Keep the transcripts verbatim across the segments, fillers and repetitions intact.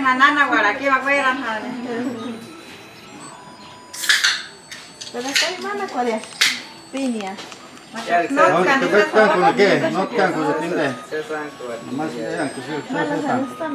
là nana quả là kia mà quay làm hả này. Pero está mana cuál es? Piña. No te ves con el qué, no te con el tinte. Más allá que se se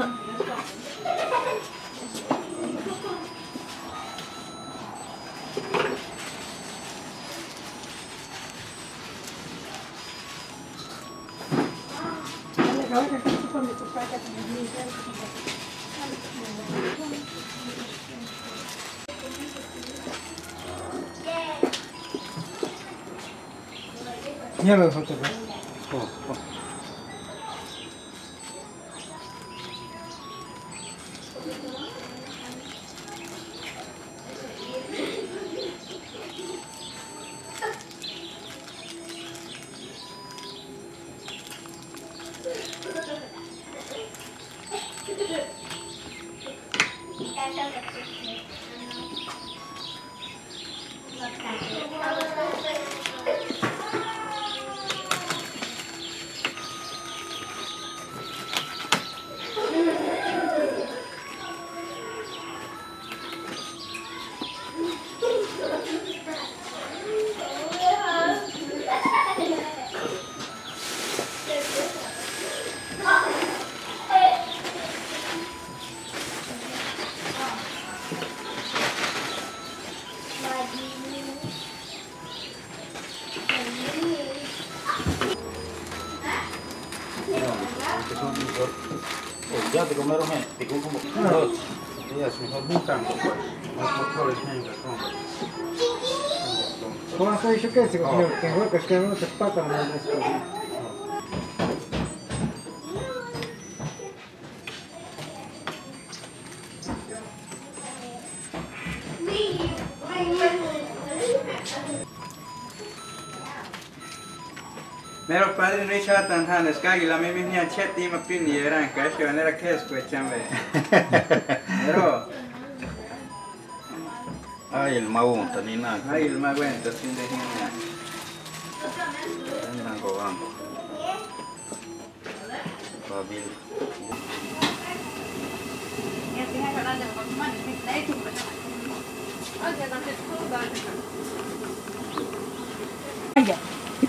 Nie wiem, co to jest. O, o. Ya te comieron te como como ya es mejor buscando pues más mejor es venga con Con eso dicho que se cogió, que fue que es que no se pata la de esto. Mero padre no hizo tan tan es que la misma niña chet y me pini eran que es que era que es pues chambe. Mero. Ay, el mago tanina. Ay, el más bueno, sin de niña. Andan jugando. Babil. Vaya.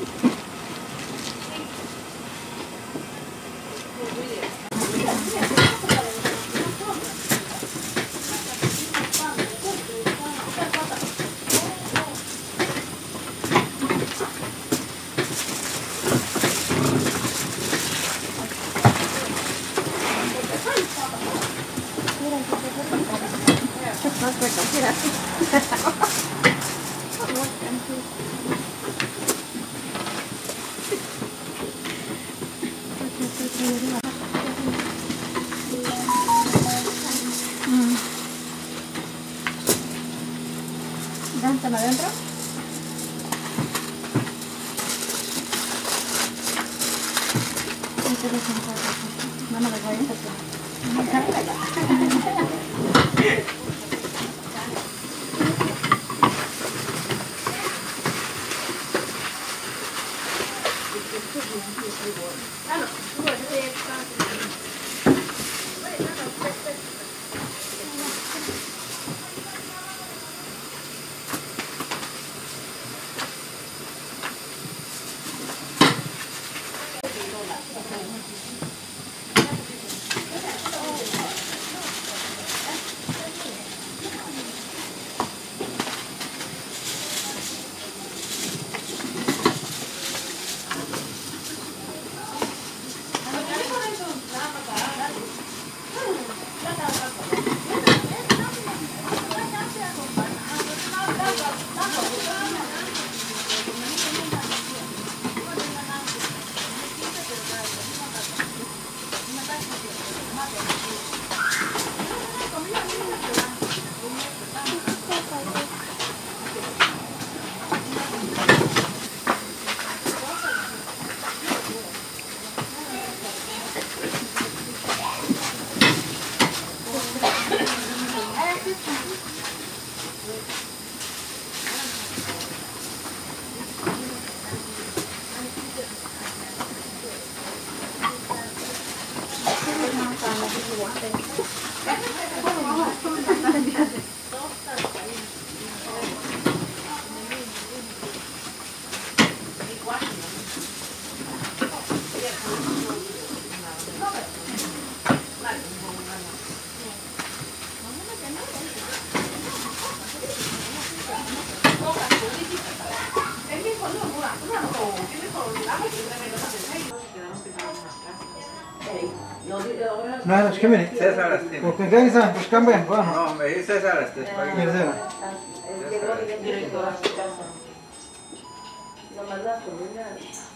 ¿Están adentro? No me lo voy a hacer. Thank you. Nej, det ska vi inte. César Astin. Och det är så här, det ska vi inte. No, hombre, es César Astin. Är det så? Lo mandaste, ¿verdad?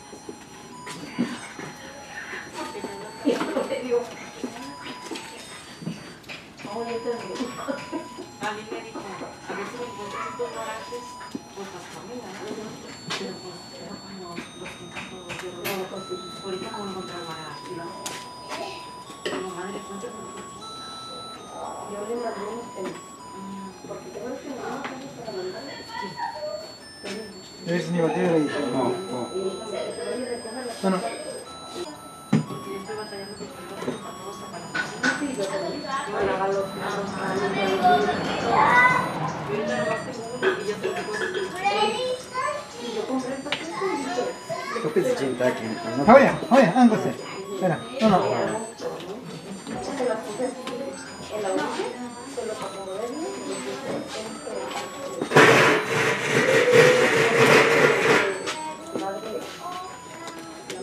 A mí me dijo, a ver si me encuentras estos dorantes, pues los camina, ¿no? Pero pues, era cuando los pintados de los... Ahorita no encontraba aquí, ¿no? Como madre, ¿cuántos me encuentras? Yo le mandé unos tenis. Porque tengo que mandar tenis para mandar. Sí. Ese nivel de ahí. No, no. Bueno, Porque yo estoy batallando con los para todos para la cocina. Sí, yo también. Para lavar los platos, para limpiar los platos. Yo ya nomás tengo uno y ya tengo cosas que... Y yo compré el paquete y dije, oye, oye, ándase. Espera, no, no. se las puse en la orilla, solo para acomodar bien, y les puse en madre, la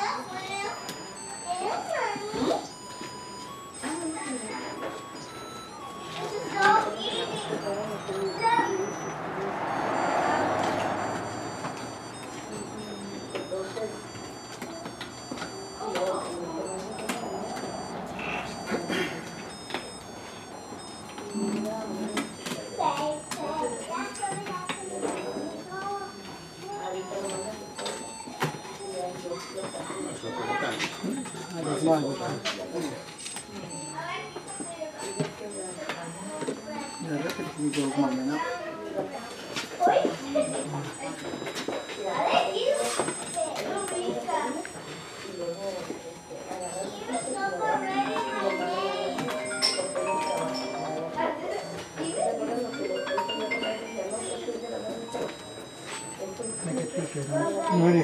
Muere.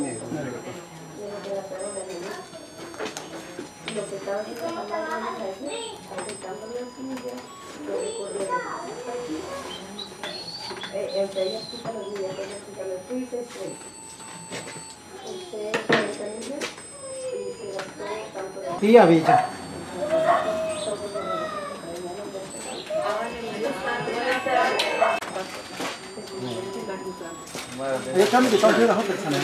lo que estaba haciendo la mamá de afectando la silla, yo recorría aquí, entre ellas quita los días, ellas quita los juicios, usted se camilla y se gastó tanto de Y ya Villa. Io cambio di tanto la cosa sana.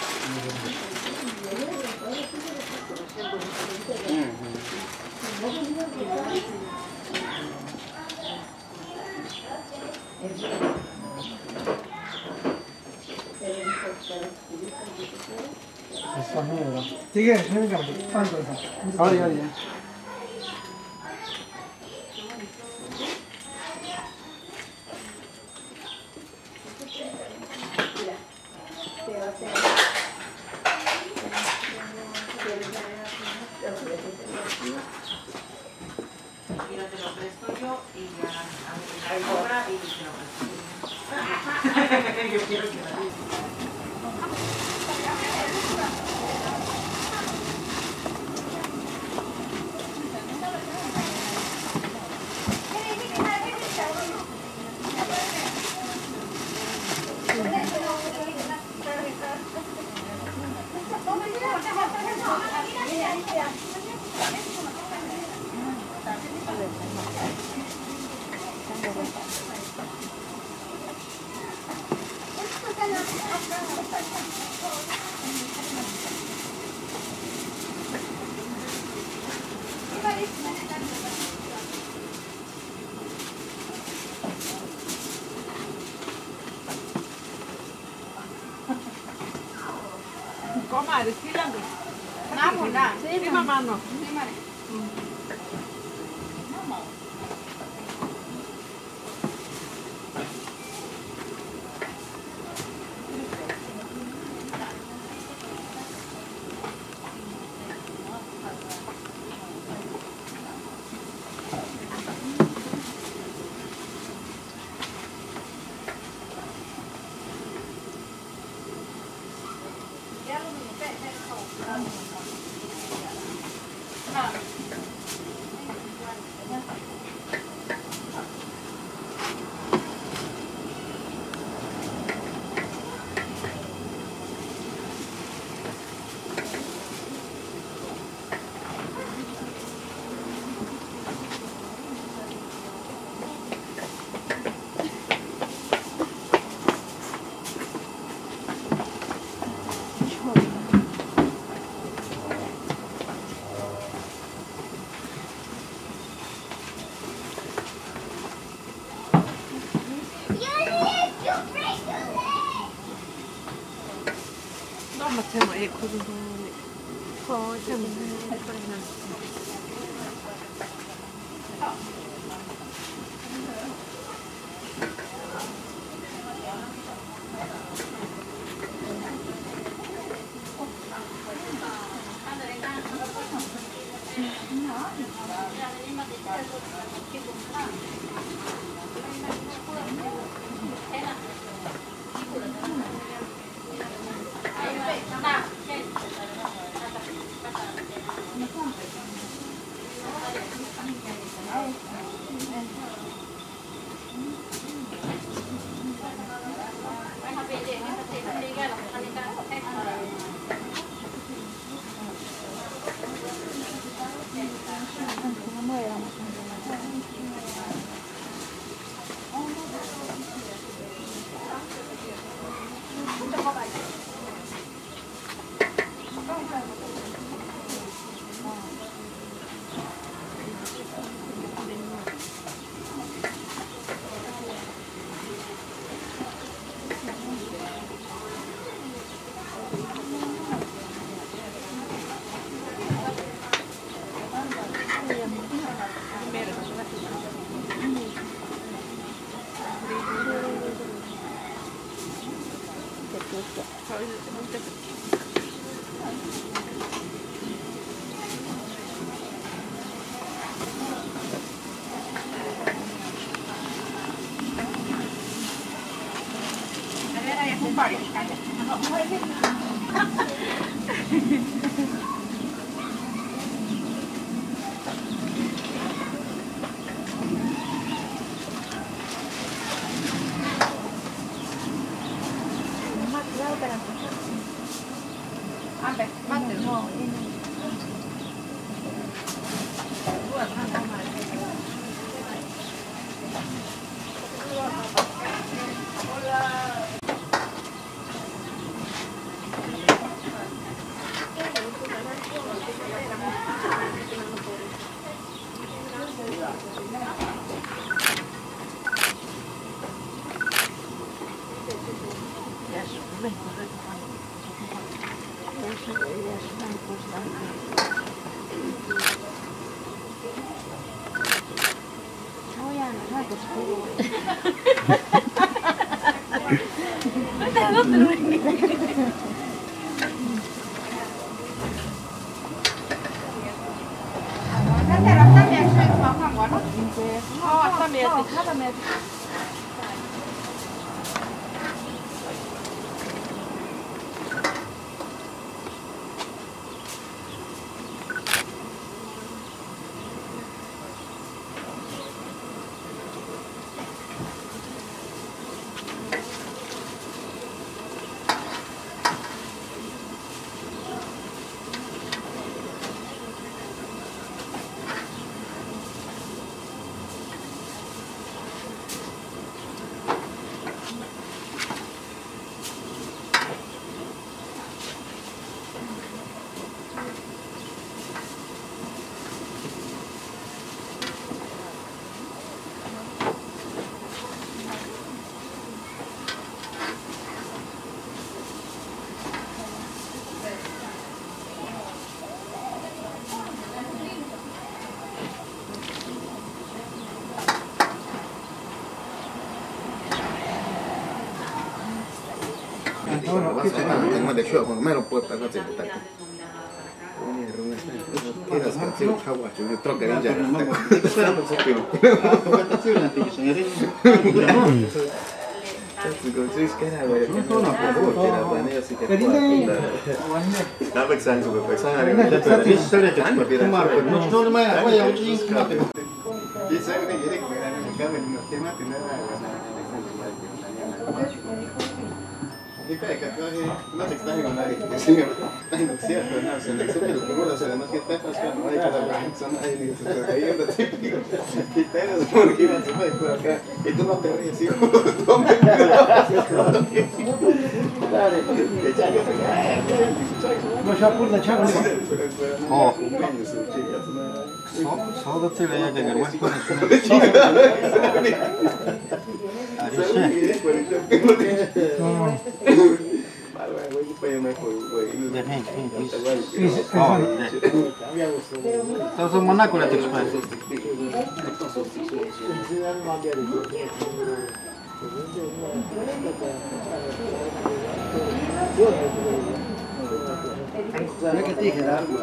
Essa merda. Diga, não me cambia. Tanto essa. Olha, olha. Mira, te lo presto yo y ya a la obra y te lo presto. Yo quiero que la Comadre, síganme. Vamos, ya. Sí, mamá, no. Sí, madre. matema e cosa cosa Tengo de show, me lo puedo pasar sin detalle. Queda scansione kawa, ci trovo che in genere. Sto sapendo. Cazzo, come si schiena, non sono a favore, era bene, si che da pensare come pensare, per essere da per Marco, non sono mai a voi oggi in campo. Gli sai che ieri come era in campo di matematica era y para que no te extrañe con nadie, que sí, no es cierto, no, se le sube los figuras, además que está pasando, no hay que la son ahí, se ahí anda típico, y te das por aquí, vas a ver por acá, y tú no te ríes, así, toma, claro, echale, no se apurda, chaval. Oh, solo te veía que el buen con el De gente, entonces Monaco la te expresa. ¿Sabes qué te dije?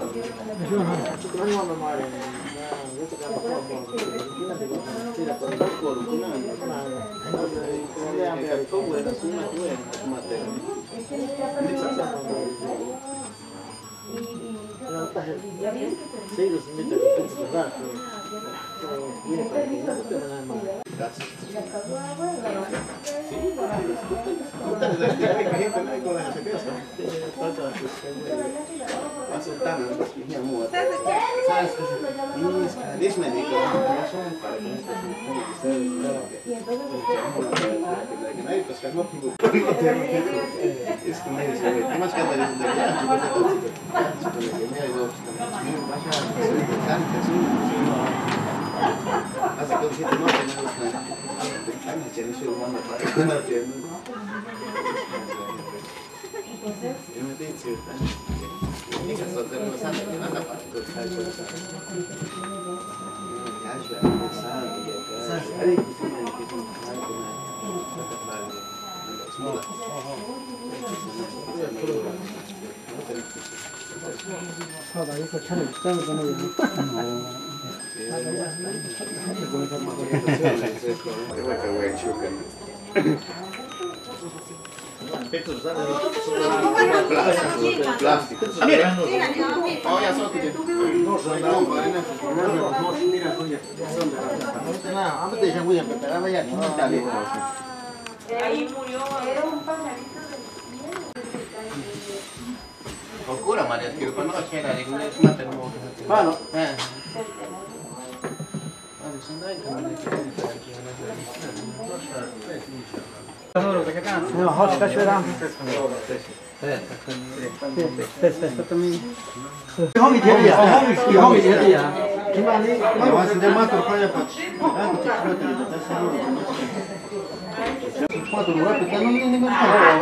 Plástico. Oh, ya son que Ahí murió. Era un pajarito de Procura, Maria, que quando ela chega ali, como é que mata no Bueno, É. Olha, isso não é que No, chodź, Kasiu, tam. Homi dietya. Homi dietya. Kimani? mas se demata para para. Ah, que te quatro horas, porque não ninguém está.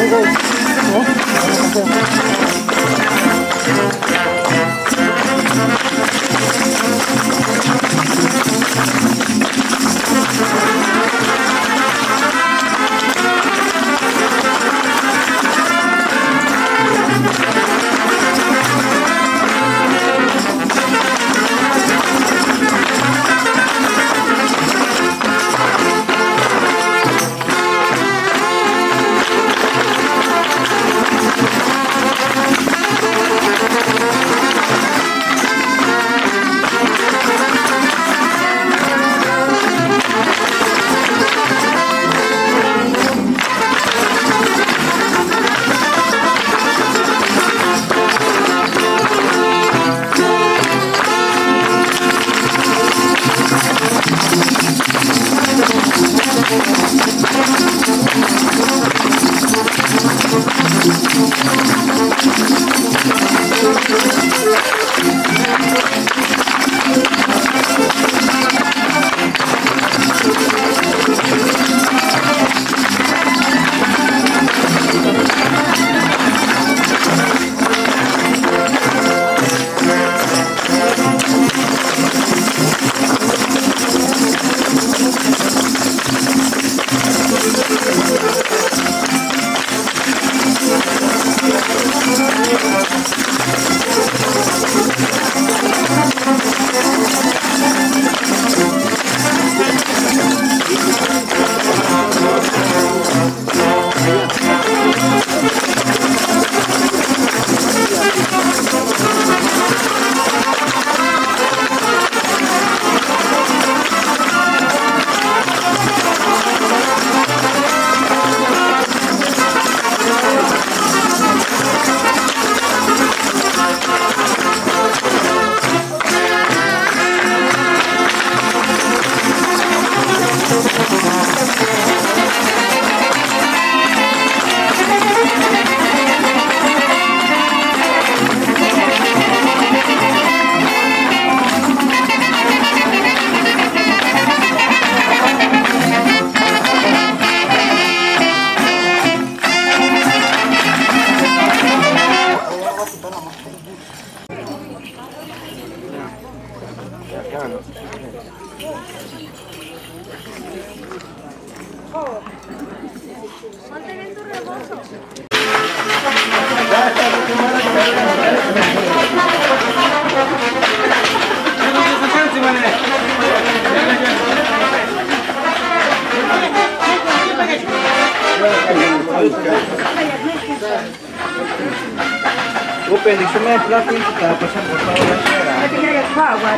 Open, di sumay fluffy tapos ang botao na siya.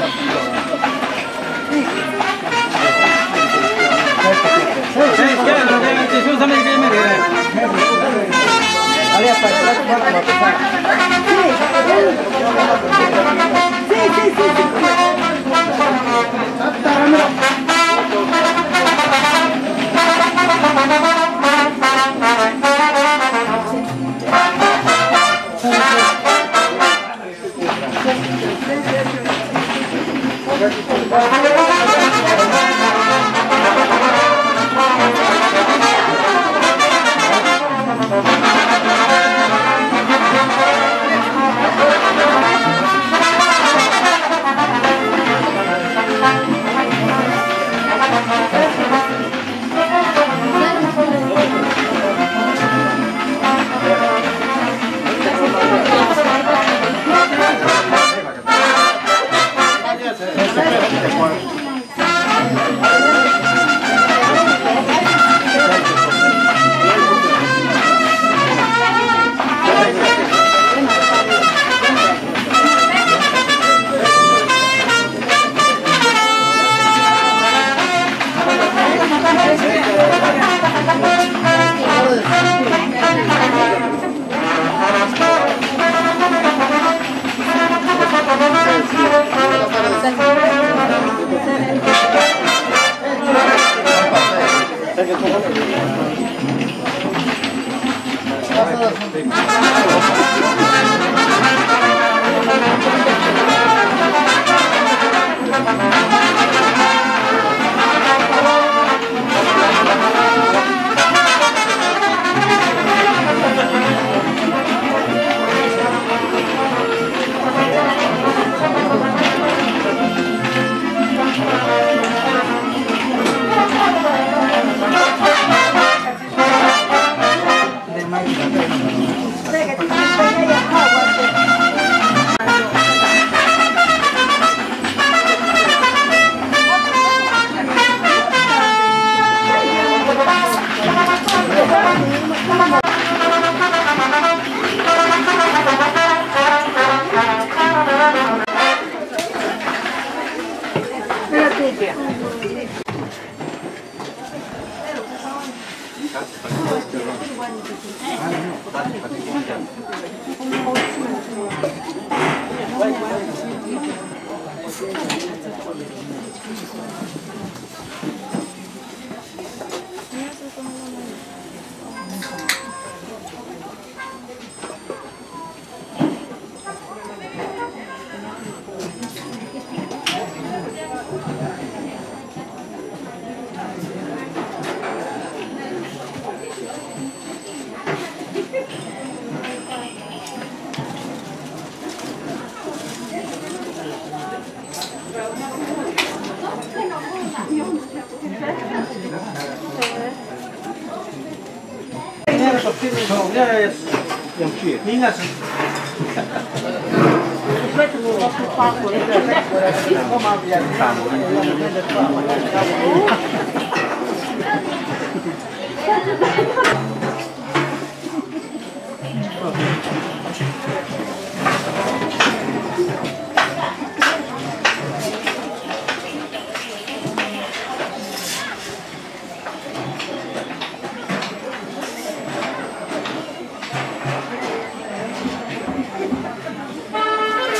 Ya es yang kiri. Ingat.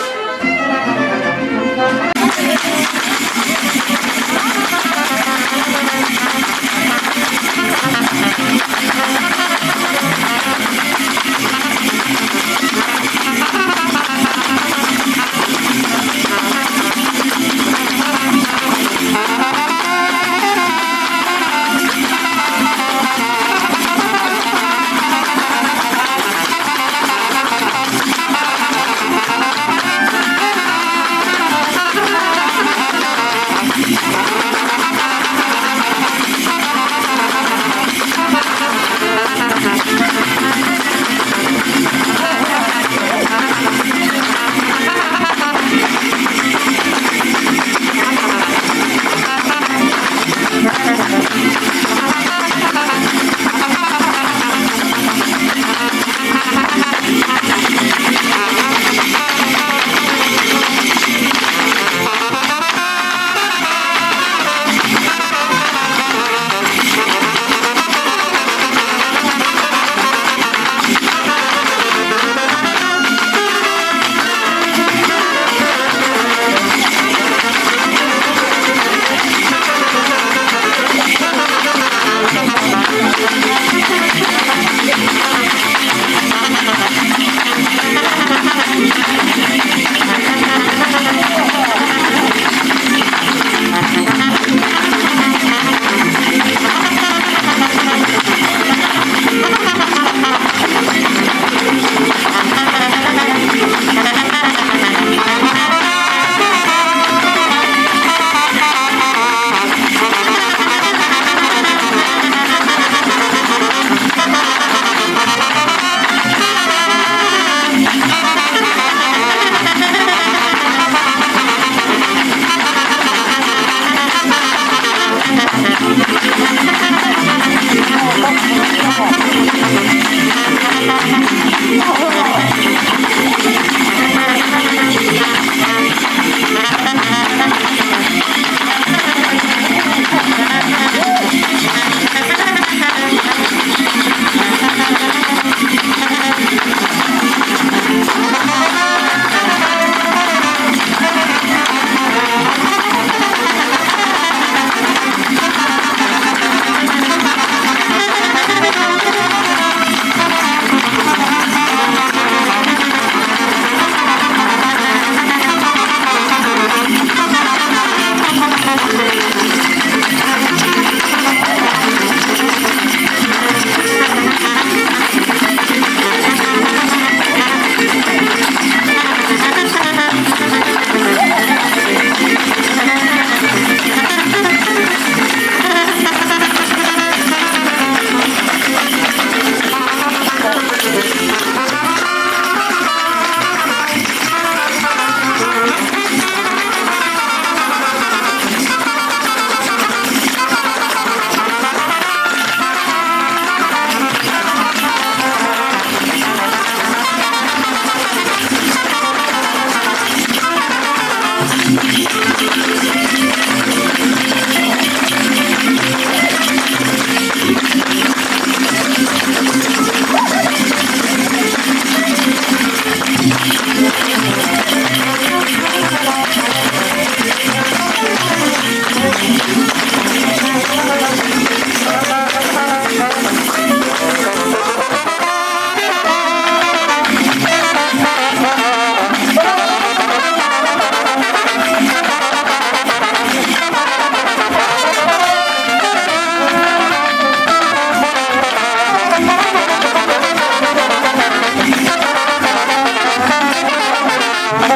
Thank you.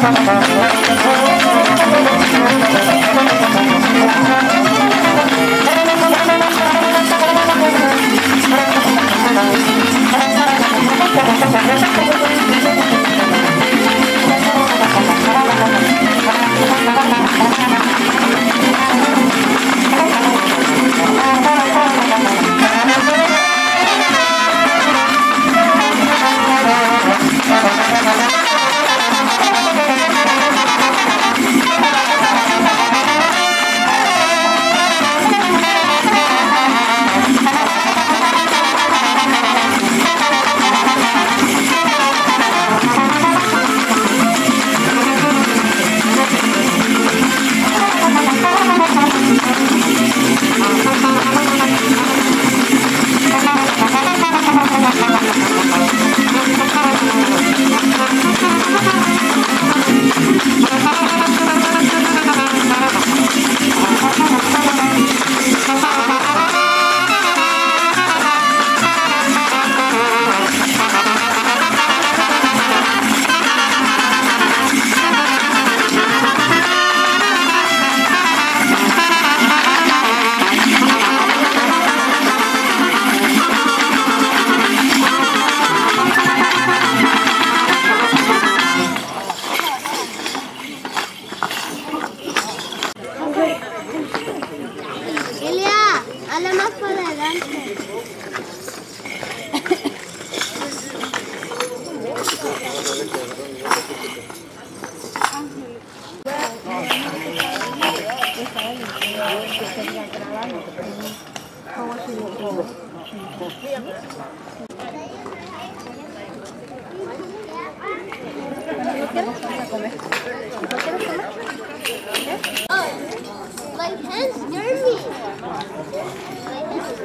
My hands dirty. My hands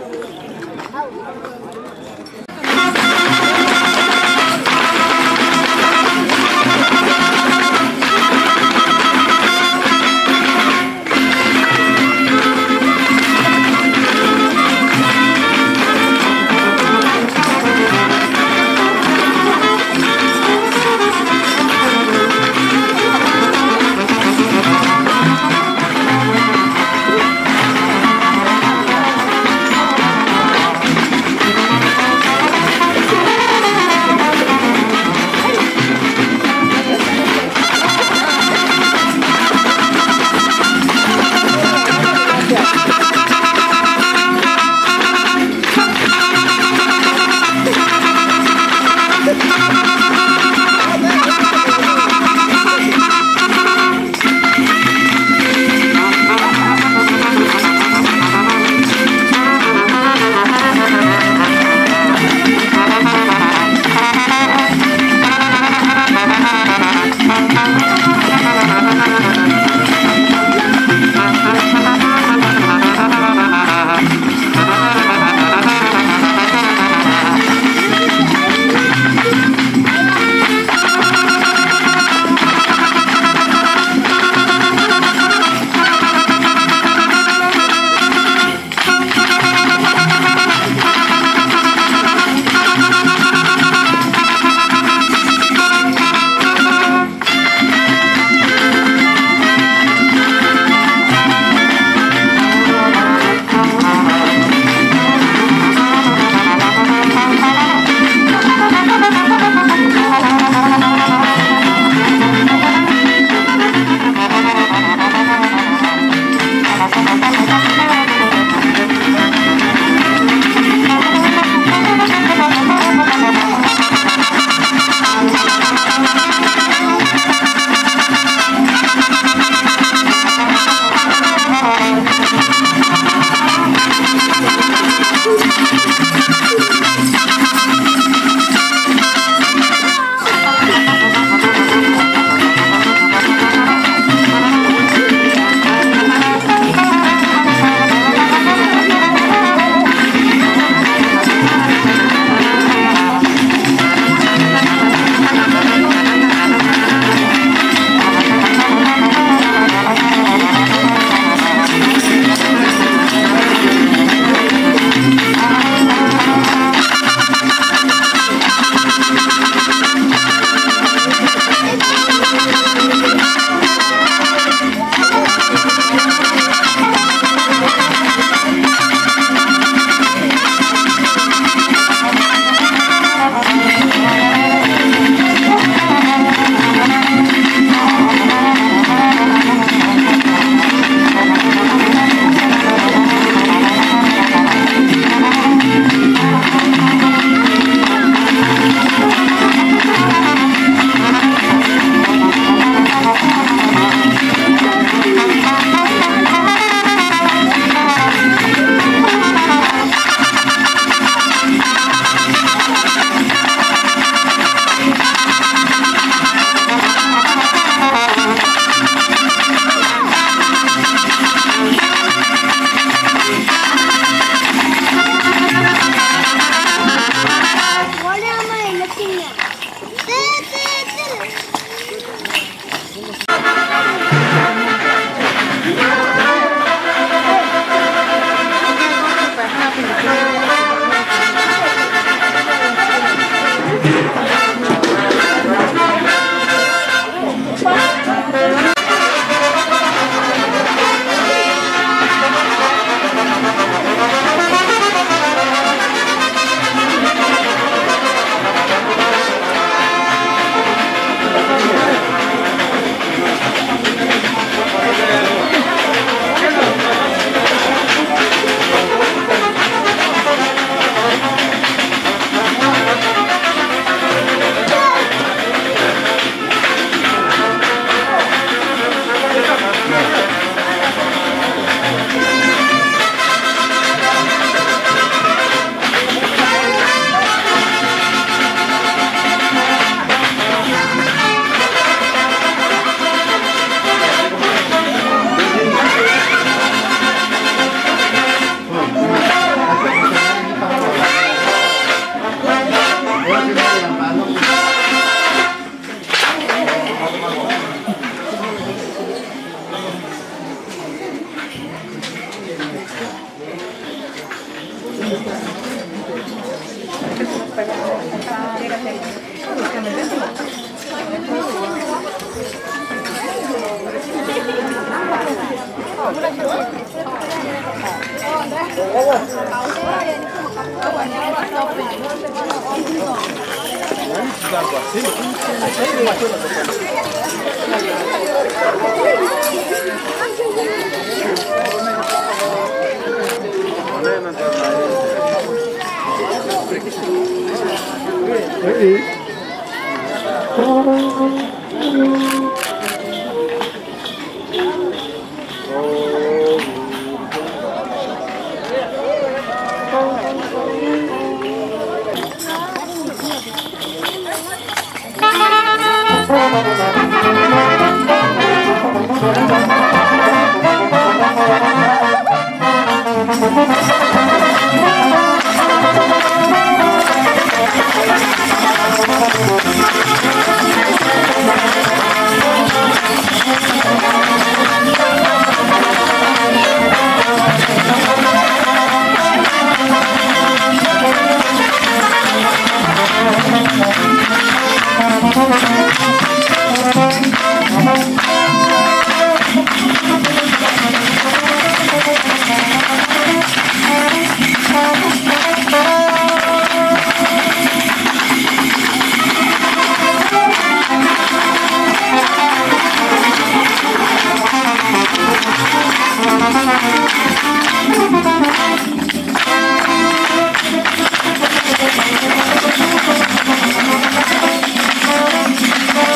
Thank you.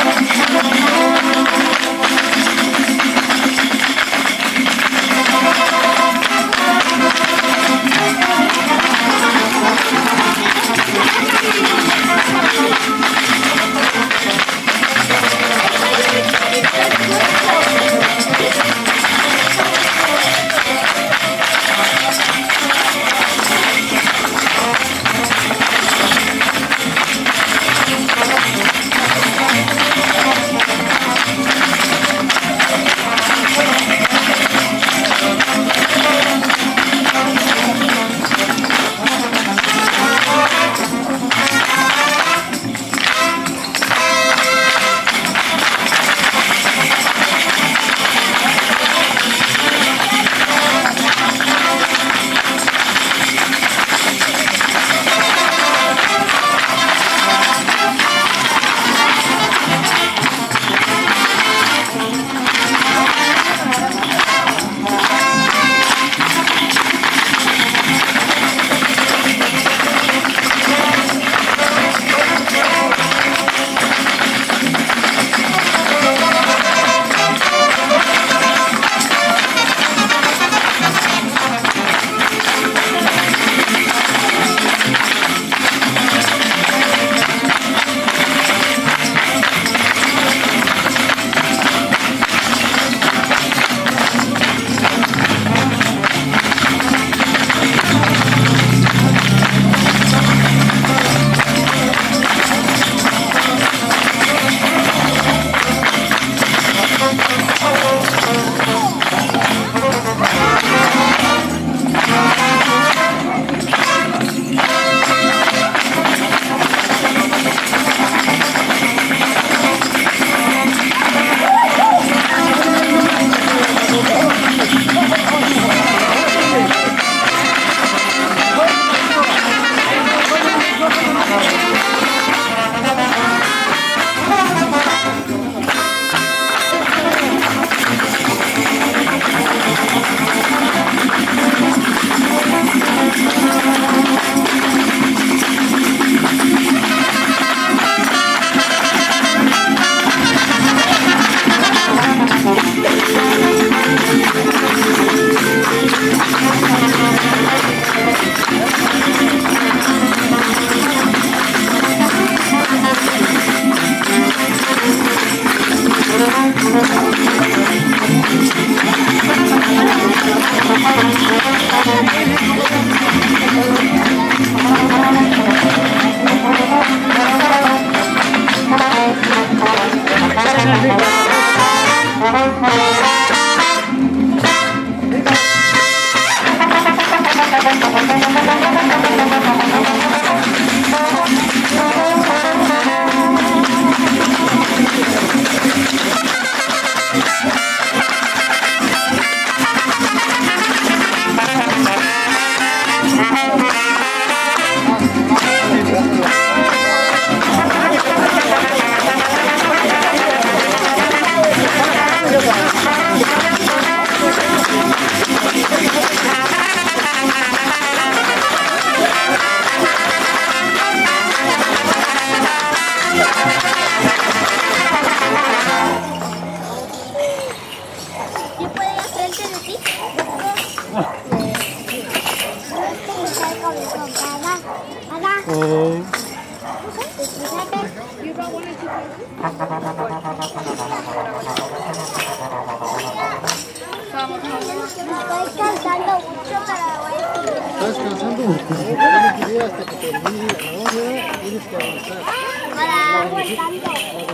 Estoy cantando mucho para hoy. Estás cansando. Yo me quería hasta que termine la hora. Tienes que avanzar. Para aguantando.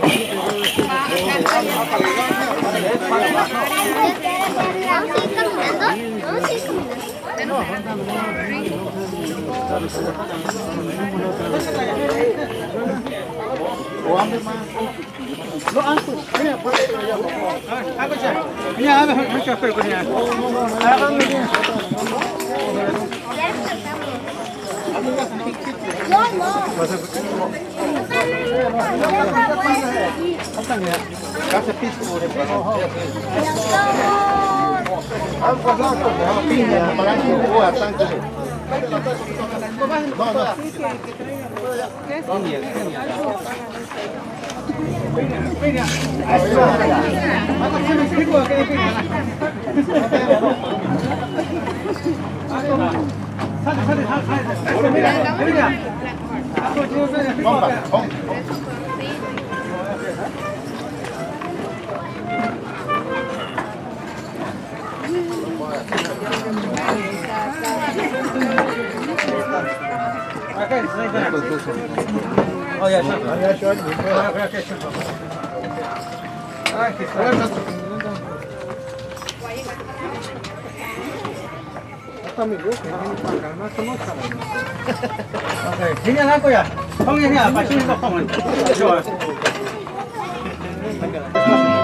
¿Vamos a ir caminando? Vamos a ir caminando. O hambre más. No, antes. Mira, pues. Mira, a ver, mucho fue con ella. No, no. Oh, ya, ya, Sini lah aku ya. Kau ni apa sini kau kau?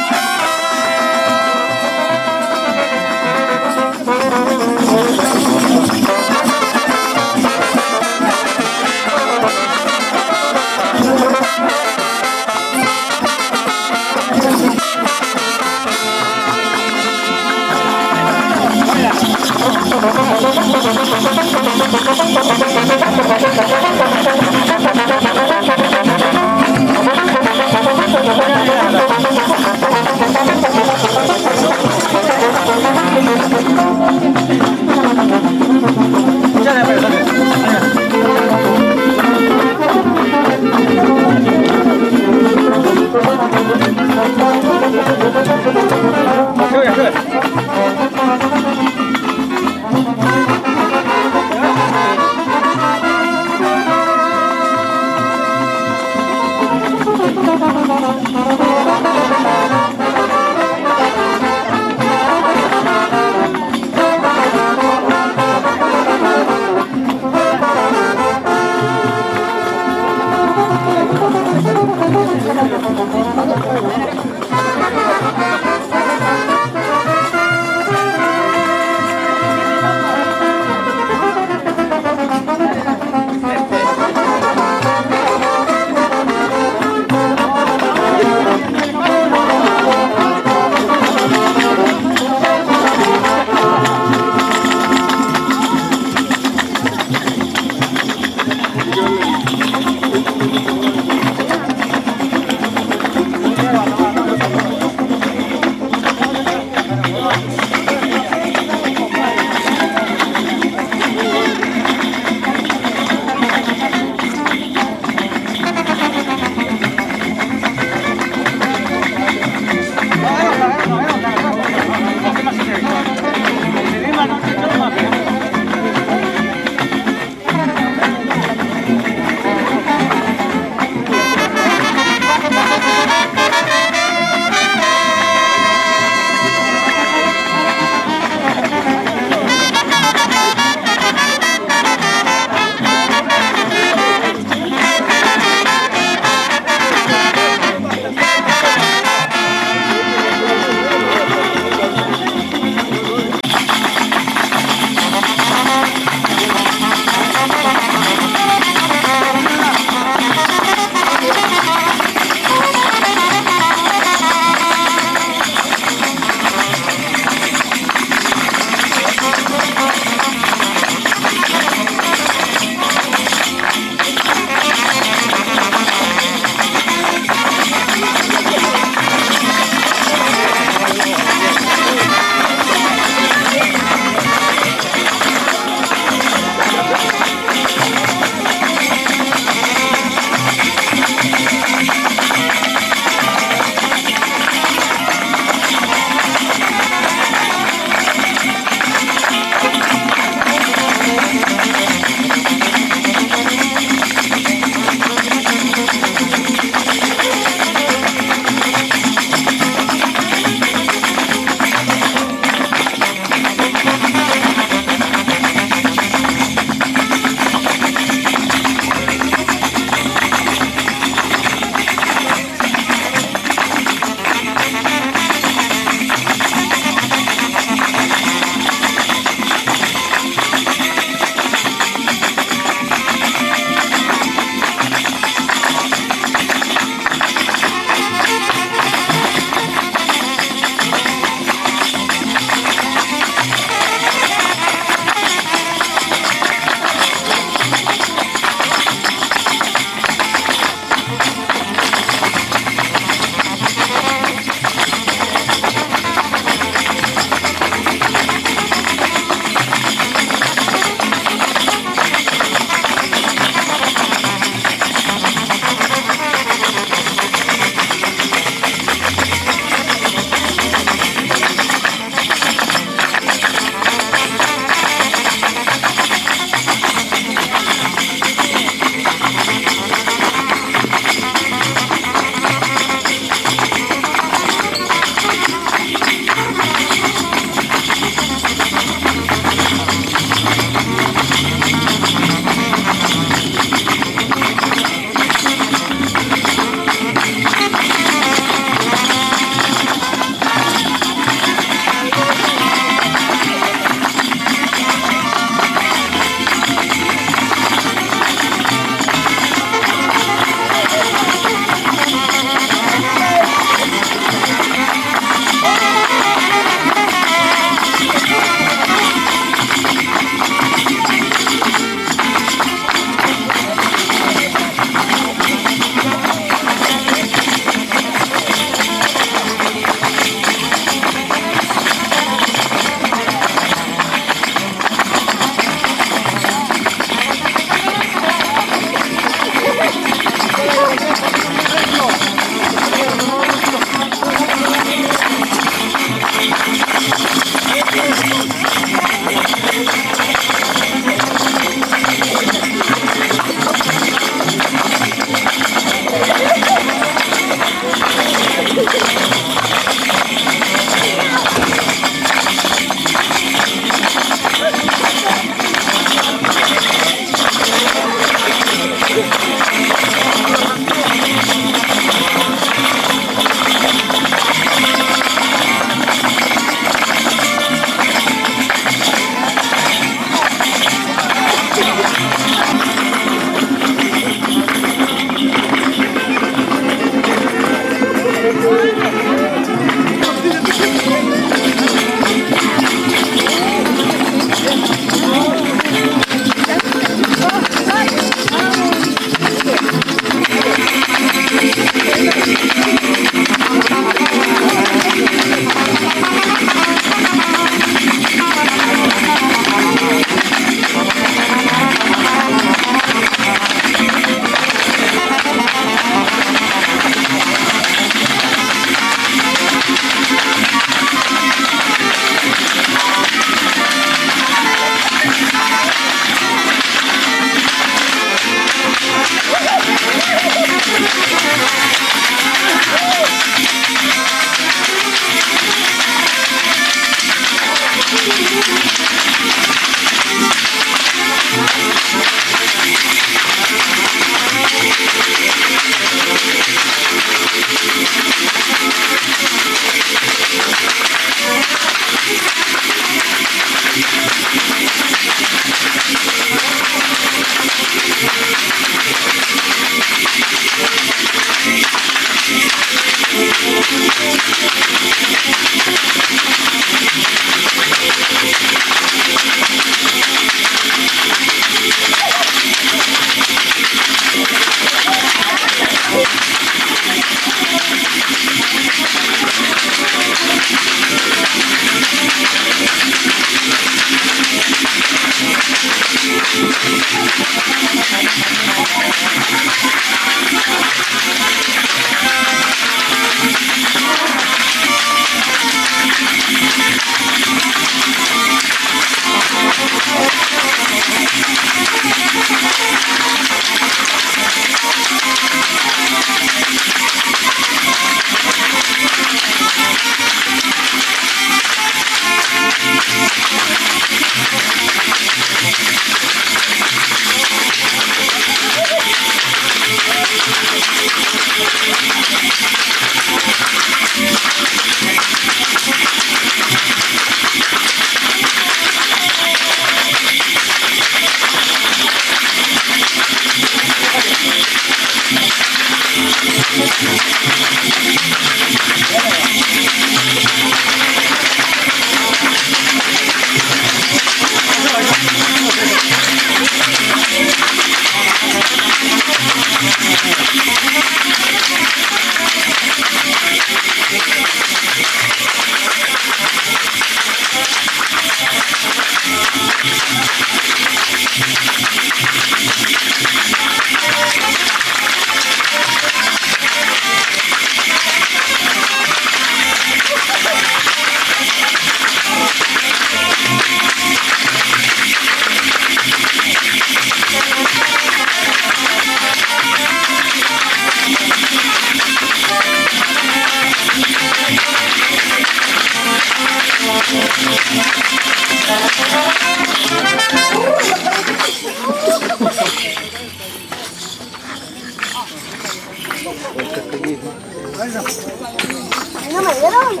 No me dieron.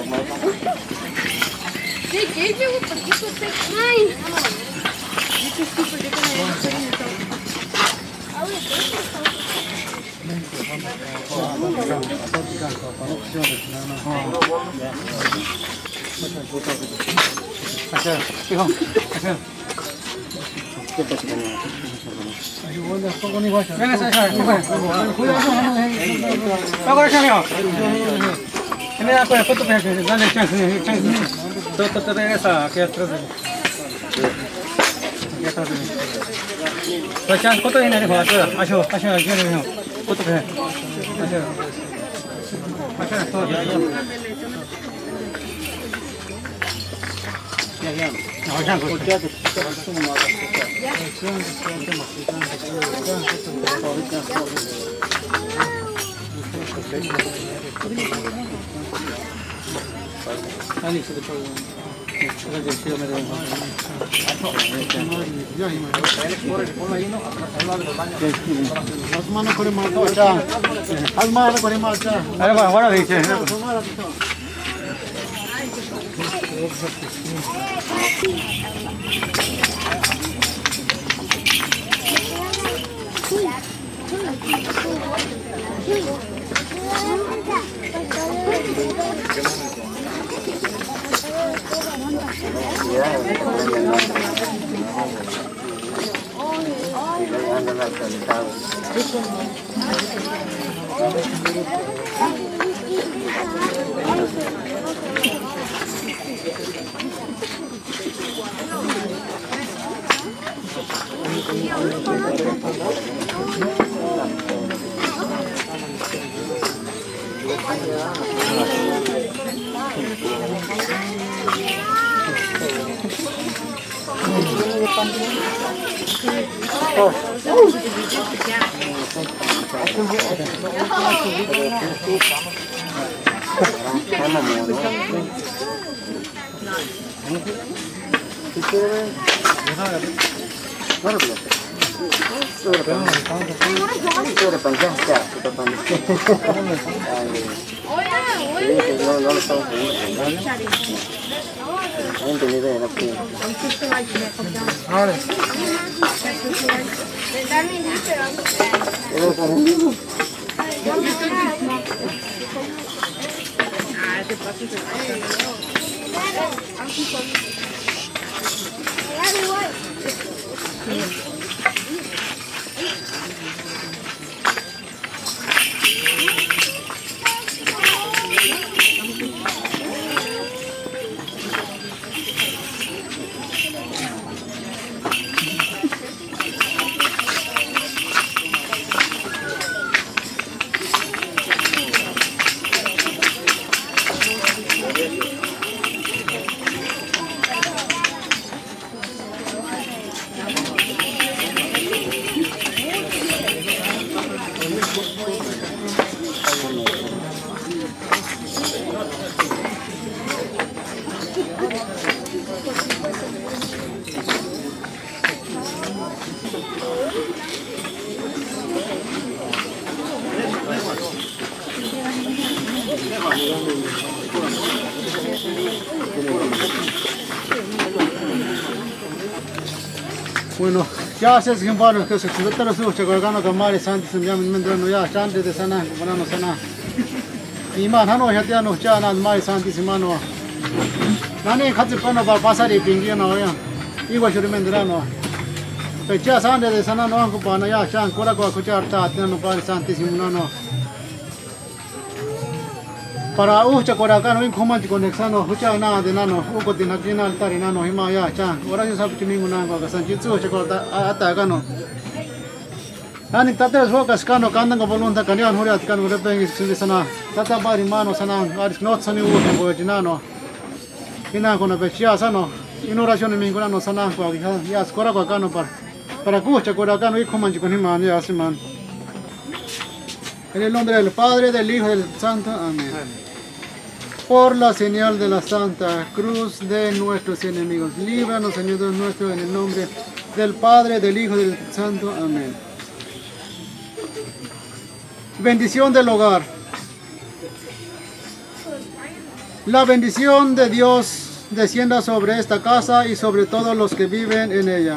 Sí, que yo porque eso te ay. Yo estoy porque con ¿Cuánto viene de jugar? Acho, acho, aquí viene. ¿Cuánto viene? Acho. Acho, todo. Ya, ya. No, ya, pues. Ali, se te puede. Asmana করে মারতো আচ্ছা আসমানা করে মারছা আরে বাবা বড় হইছে Bueno, ya se es que bueno que se trata de su chacagano que Madre Santísima ya me mandó ya chante de sana, bueno no sana. Y man hano ya te no ya na Madre Santísima no. Nani casi pano para pasar y pingue no ya. Igual yo me mandó no. Pero ya sante de sana no anco para ya chan cora co escuchar ta no Padre Santísimo no no. Para ucha coracano in coma con exano ucha nada de nano uco de naquina altar y nano himaya chan ahora yo sabe que ninguna cosa sanchitsu ucha corta ata gano nani tatas rocas cano candan con voluntad canian huriat cano repeng sin sana tata bari mano sana aris not sani uco con jinano ina con apechia sano in oración ninguna no sana con ya scora con cano para para ucha coracano in coma con himaya asiman en el nombre del Padre, del Hijo y del Santo. Amén. Por la señal de la Santa Cruz de nuestros enemigos, líbranos, Señor Dios nuestro, en el nombre del Padre, del Hijo y del Santo. Amén. Bendición del hogar. La bendición de Dios descienda sobre esta casa y sobre todos los que viven en ella.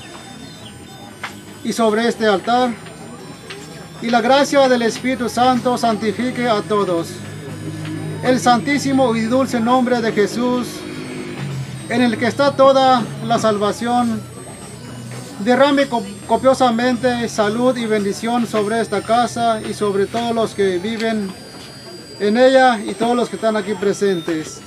Y sobre este altar. Y la gracia del Espíritu Santo santifique a todos. El santísimo y dulce nombre de Jesús, en el que está toda la salvación, derrame copiosamente salud y bendición sobre esta casa y sobre todos los que viven en ella y todos los que están aquí presentes.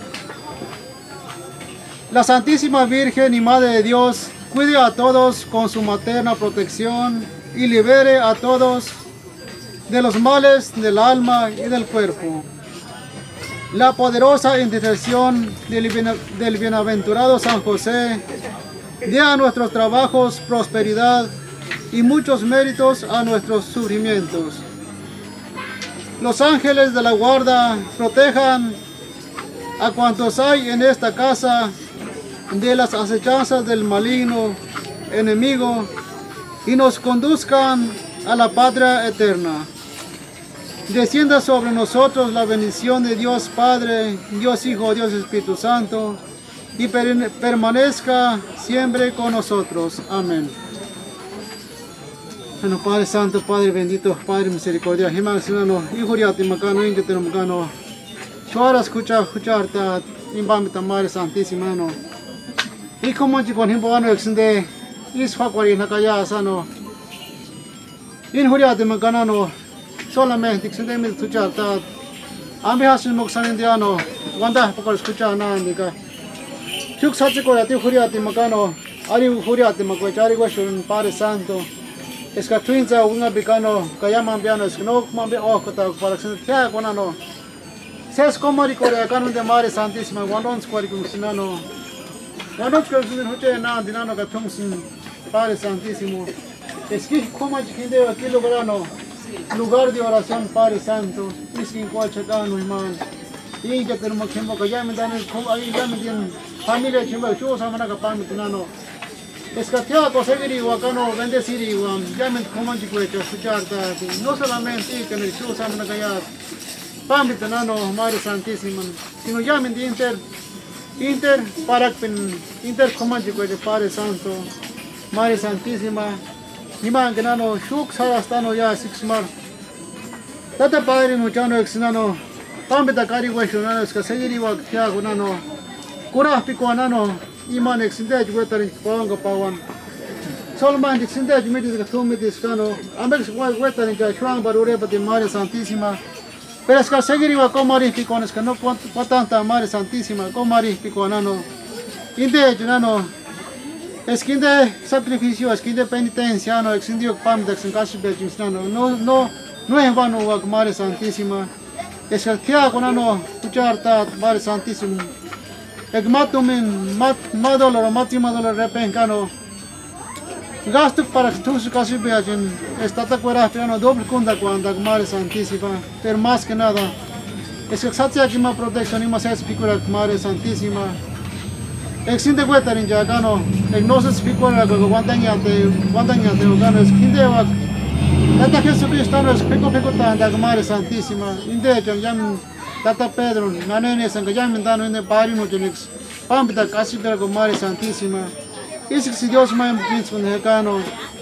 La Santísima Virgen y Madre de Dios cuide a todos con su materna protección y libere a todos de los males del alma y del cuerpo. La poderosa intercesión del, bien, del bienaventurado San José dé a nuestros trabajos prosperidad y muchos méritos a nuestros sufrimientos. Los ángeles de la guarda protejan a cuantos hay en esta casa de las acechanzas del maligno enemigo y nos conduzcan a la patria eterna. Descienda sobre nosotros la bendición de Dios Padre, Dios Hijo, Dios Espíritu Santo, y per permanezca siempre con nosotros. Amén. Bueno, Padre Santo, Padre bendito, Padre misericordia, Himansinano, Hijo de Atimacano, Ingetermacano, Chora escucha, escucharte, Imbamita Madre Santísima, no. Y como con Himbano exende, Isfaquari Nakaya Sano, Injuria de Macanano. Solamente que se debe escuchar, a mí hace un moxán indiano, cuando por escuchar nada, diga. Chuk sache coya ti juriati macano, ari juriati macoy, ari guashun Padre Santo. Es que twinza una bicano, kaya mambiano, es que no mambi okota para que se te guanano. Se es como ari coya cano de Madre Santísima, guandon squari cum sinano. Guandon squari cum huche na dinano que tumsin Padre Santísimo. Es que como aquí aquí lograno. Lugar de oración, Padre Santo, y sin cuachacano, hermano. Y que tenemos que invocar, ya me dan el ahí, ya me tienen familia, chimba, yo samana capaz, me tunano. Es que te hago seguir igual, no bendecir igual, ya me coman chico, escuchar, no solamente que me yo samana callar, pan, me tunano, Madre Santísima, sino ya me inter, inter, para inter coman chico, Padre Santo, Madre Santísima. Iman ganano shuk sarastano ya sixmar. Tata padre muchano exnano. Pambita kari washunano es que seguiri wa kya gunano. Kura pikuanano iman exinde juetari pawanga pawan. Solman exinde jumiti que tú me discano. Amex juetari ya shuang barure pati Madre Santísima. Pero es que seguiri wa comari pikuan es que no patanta Madre Santísima comari pikuanano. Inde junano. Es que de sacrificio, es que de penitencia, no es que de pam de casi no no no es vano a Madre Santísima. Es que que hago no escuchar ta Madre Santísima. El matumen mat madolor matima dolor repencano. Gasto para que tú casi vean esta tacuera pero doble conda cuando Madre Santísima, pero más que nada es que satya que más protección y más es figura Madre Santísima. Existe cuenta en Jacano, el no se explicó en la que guantañate, guantañate, gano es Kindewa. Tata Jesucristo no es pico pico tanta Madre Santísima. Inde Jan Tata Pedro, Nanene, San Gayamen Dano en el barrio no Genix. Pampita casi pero con Madre Santísima. Isik Dios may mukins kun hekano.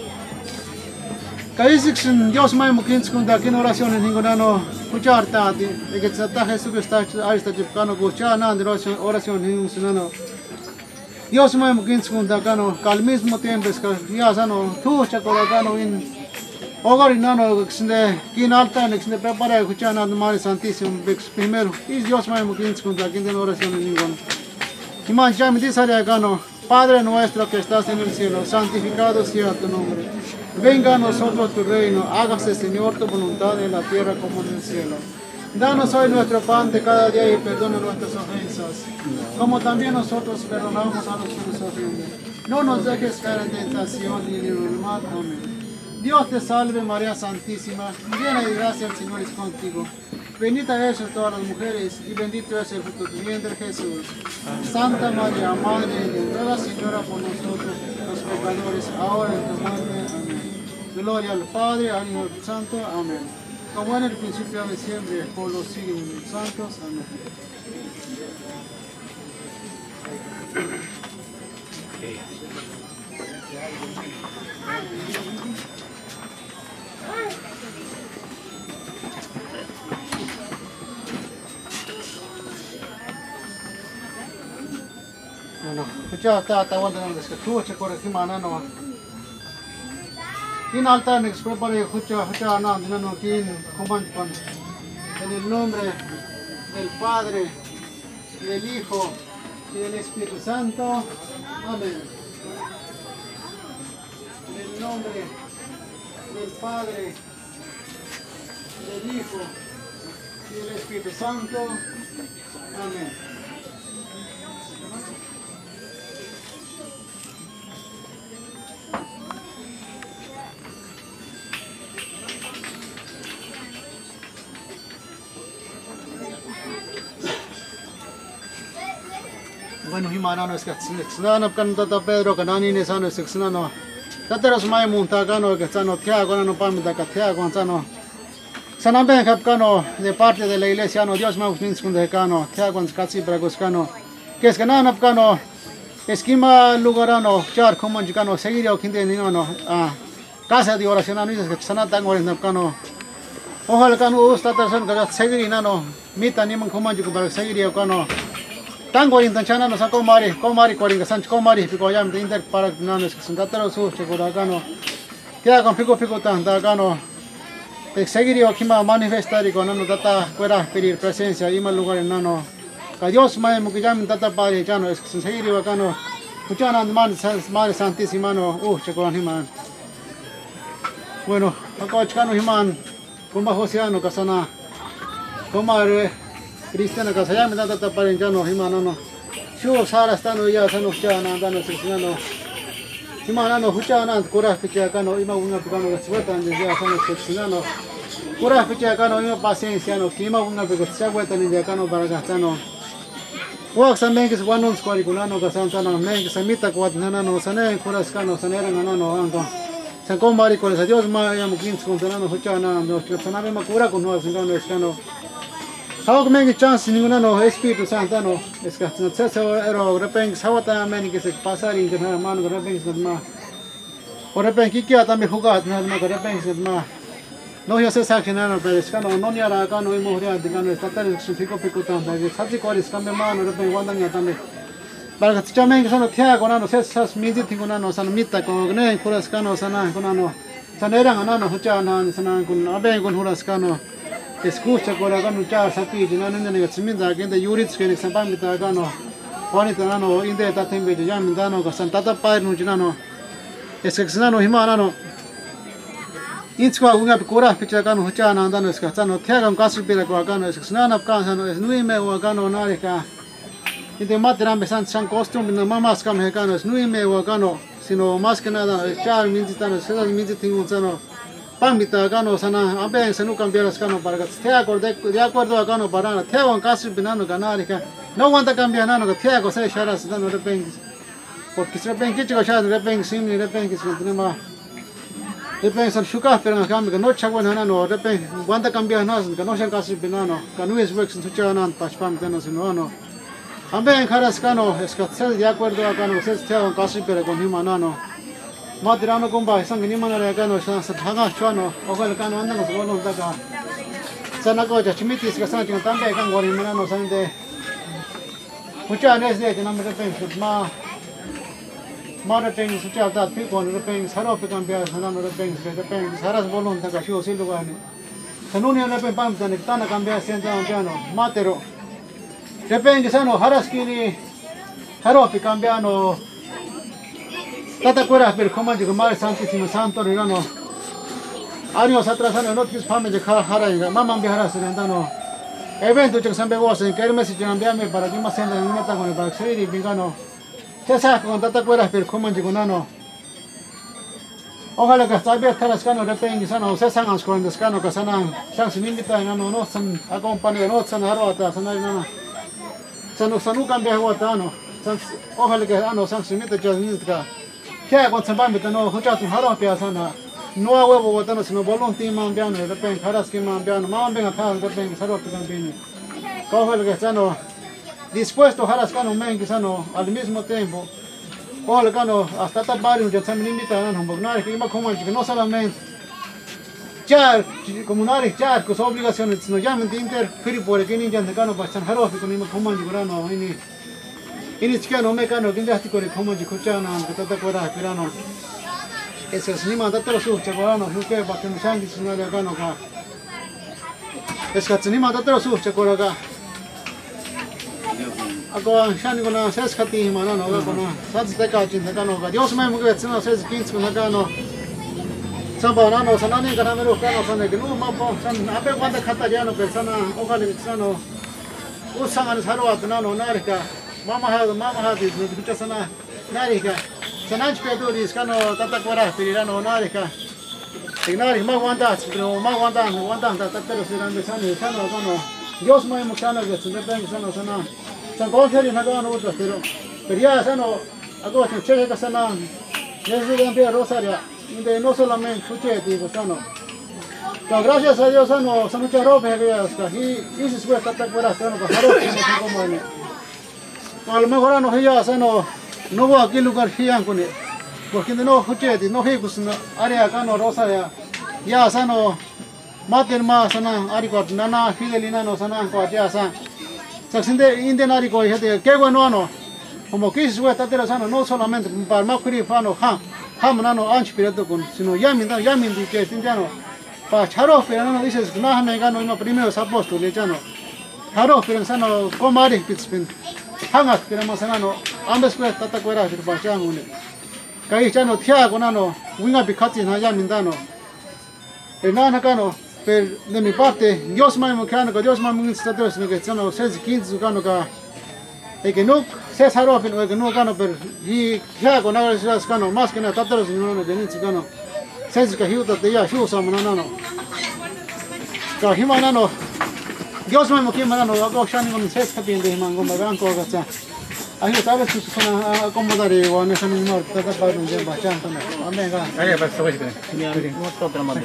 Ka isik Dios may mukins kun da kin oración en hingonano escuchar tati. E que ta Jesús está arista chipkano escuchar na de oración hin sunano. Dios may mukins kun da kano al mismo tiempo es que ya sano tu chakora kano in Ogori nano xinde kin alta ne xinde prepara escuchar na Madre Santísimo primero. Y Dios may mukins kun da kin de oración en hingon. Iman ya me dice gano Padre nuestro que estás en el cielo, santificado sea tu nombre. Venga a nosotros tu reino, hágase Señor tu voluntad en la tierra como en el cielo. Danos hoy nuestro pan de cada día y perdona nuestras ofensas, como también nosotros perdonamos a los que nos ofenden. No nos dejes caer en tentación ni en el mal. Amén. Dios te salve María Santísima, llena de gracia el Señor es contigo. Bendita eres todas las mujeres y bendito es el fruto de tu vientre Jesús. Santa María, Madre de Dios, ruega Señora por nosotros los pecadores, ahora y en la muerte. Amén. Gloria al Padre, al Hijo y al Santo. Amén. Como en el principio, ahora y siempre, por los siglos de los santos. Amén. Bueno, escucha, está está bueno de que tú che corre mana no. In alta next prepare escucha, escucha na no no kin coman pan. En el nombre del Padre, y del Hijo y del Espíritu Santo. Amén. En el nombre del Padre, del Hijo y del Espíritu Santo. Amén. Bueno, himana es que no kan tata Pedro kanani ne sano seksna no. Tateros mai munta kano que sano tia con no pamita ka tia con sano. Sana ben kap kano de parte de la iglesia no Dios mau nins kun de kano tia con katsi bragos kano. Que es que no nap kano esquima lugarano char como kano seguir o kinde ni no ah casa de oración no es que sana tan nap kano. Ojalá kano usta tasan ka seguir no mita ni man como para seguir o kano. Tango intentando nos acomari, comari, coringa, sanch comari, pico yam de inter para nanos que son tatero su, chegura gano. Tia con pico pico tan da gano. El seguir aquí ma manifestar y con no tata fuera pedir presencia y mal lugar en nano. Que Dios me mu que yam tata para ya no es que son seguir y gano. Escuchan man Madre Santísima no, uh, chegura himan. Bueno, acá chano himan, como Josiano casana. Como Cristiano que se llama tanta para ya no himana no. Shu sara estando ya sano ya na dano sino. Himana no hucha na cura ficha cano ima una picano de suelta de ya sano sino. Cura ficha cano ima paciencia no clima una porque se vuelta ni ya cano para gastano. Walk también que es one on squad con no que san no me que se mita cuat nana no sane cura scano sanera no no ango. Se comari con ese Dios ma ya mukin con no hucha na no que sanave ma cura con no sino no scano. How can make chance ninguna no Espíritu Santo no es que no se ero repeng sawata men que se pasar in que mano repeng ma o repeng que que también jugar no no repeng ma no ya se sabe no pero es que no no ni ara acá no hemos real de no está tan fico pico tan de sabe cuál es cambio mano repeng wanda ya también para que chamen que son tia con no se sas miji tingo no san mita con ne curas cano sana con no sanera no no hucha na sana con abe con huras cano escucha con acá no char sapi no no ne gatsimida que de yurits que ne sampan mita acá no bonita no inde ta tembe ya minda no ka santata pa no no es que no himana no Inchwa unga picura picha cano hucha na andando es que no te hagan caso pila con acá no es que no apcan no es nui me o acá no narica Inte materan besan san costumbre no mamas cam acá es nui me o acá no sino más que nada echar minzitano se da minzitingun sano Pambita acá no sana aben se no cambiar las cano para que te acorde de acuerdo acá no para te hagan caso pinano canarica no aguanta cambiar nano que te hago se charas dando repente porque se repente chico charas repente sin ni repente se tenemos repente san shuka pero no cambia no chagua nana no repente aguanta cambiar nada que no se caso pinano que no es works en su chana pas pam teno sino no Ambe caras cano es que se de acuerdo acá no se está con casi pero con himanano. Matirano con ba sang ni manara acá no se hanga chuano o el cano anda con su voluntad acá. Sana ko ja chimiti es que sana tin tambe kan gori manano sande. Mucha nes de que no me repente ma ma repente su cha ta pi con repente saro pe cambia sana no repente repente saras voluntad acá shu silu gani. Sanuni na pe pam tan tan cambia senta un piano matero. Repente sano haraskini haropi cambiano tata cuera per comandi con mare santissimo santo rirano años atrás ano not kis fame de hara mamma bi hara serendano evento che sempre vos in kermesi che abbiamo para che ma senda in meta con il baxeri bingano se sa con tata cuera per comandi con ano ojalá que sabe que las cano repente sano se sangan con descano que sanan san sin invita no no san acompañe no san harota sanana Sanu sanu cambia guatano, san ojalá que ano san simita ya nitka. Que con san bambe no hoja tu haro pia sana. No huevo guatano sino volunti mambiano, de repente haras que mambiano, mamben acá de repente saro que también. Ojalá que sano dispuesto haras cano men que sano al mismo tiempo. Ojalá cano hasta tapar un ya san invita no bognar que iba como que no solamente Char, comunales, char, con obligaciones, no llaman de inter, pero por que ni ya de cano bastante harofi con mi comando grano, ini, ini chiano mecano, que ya estoy con el comando cochana, que tata cuera, pirano. Eso es ni más tata su chacorano, no que para que no sean disciplina de cano acá. Es que ni más tata su chacora acá. Acá, shani con la sescati, manano, con la sats de cachin de cano acá. Dios me mueve, si no ses quince con la cano. Samba no sanani kana mero kana sana que no mapo san ape cuando khata ya no persona ojalá que sano usangan saro atna no narika mama ha mama ha dis no bicha sana narika sanach pedo dis kano tata kwara tirano narika ignari ma wanda pero ma wanda wanda tata pero siran de sana sana no Dios me muchana que se depende sana sana san confiar na no otro pero pero ya sano ago se cheque ka sana desde que empezó Rosaria de no solamente escuché digo sano gracias a Dios sano sano charo veas que y se fue hasta fuera sano pasaro como ni a lo mejor no ya sano no va aquí lugar gian con porque no escuché no he pues área acá no Rosaria ya sano maten más sana ari ko nana fidelina no sana ko ya sa saxinde indenari ko hete que bueno no como que se fue hasta sano no solamente para más fano ha Hamano anch pireto con sino yaminda yamindu que tinjano pa charo pero no dices na hamega no primero saposto le chano charo pero sano comari pitspin hanga pero más sano ambes pues tata cuera pero pa chano ne kai chano thia gonano winga bikati na yamindano enana cano per de mi parte Dios mai mo cano Dios mai mo statos ne que chano seis quince cano ka e que no se saro pero que no cano per y ya con ahora se cano más que nada tatros no no de ni cano seis que hiuta de ya shu sama no no ka himana no Dios mai mo que mana no go shani con seis que de mango magan ko ga cha ahí sabes que son acomodar y van a mismo tata para un día bastante no amiga Ahí va a subir. No está otra más.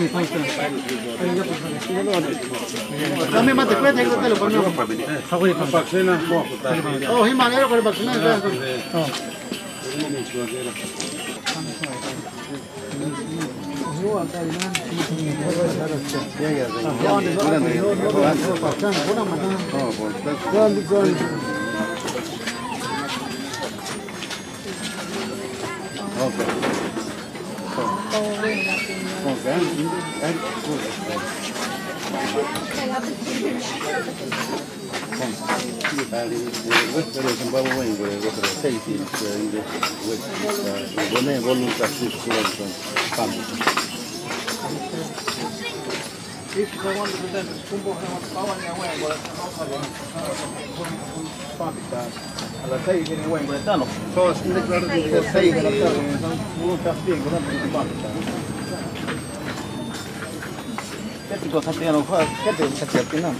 también mate cuenta que te lo pongo favorito. oh himana con el vacuna Okay. A las seis viene buen bretano. Todos tienen claro que es seis de la tarde, son un café, que no te pasa. ¿Qué te cosa te no juega? ¿Qué te gusta que te no?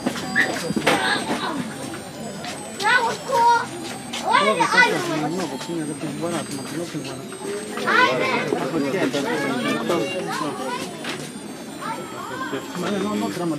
no cocina que es buena como que no es buena No, no, trama.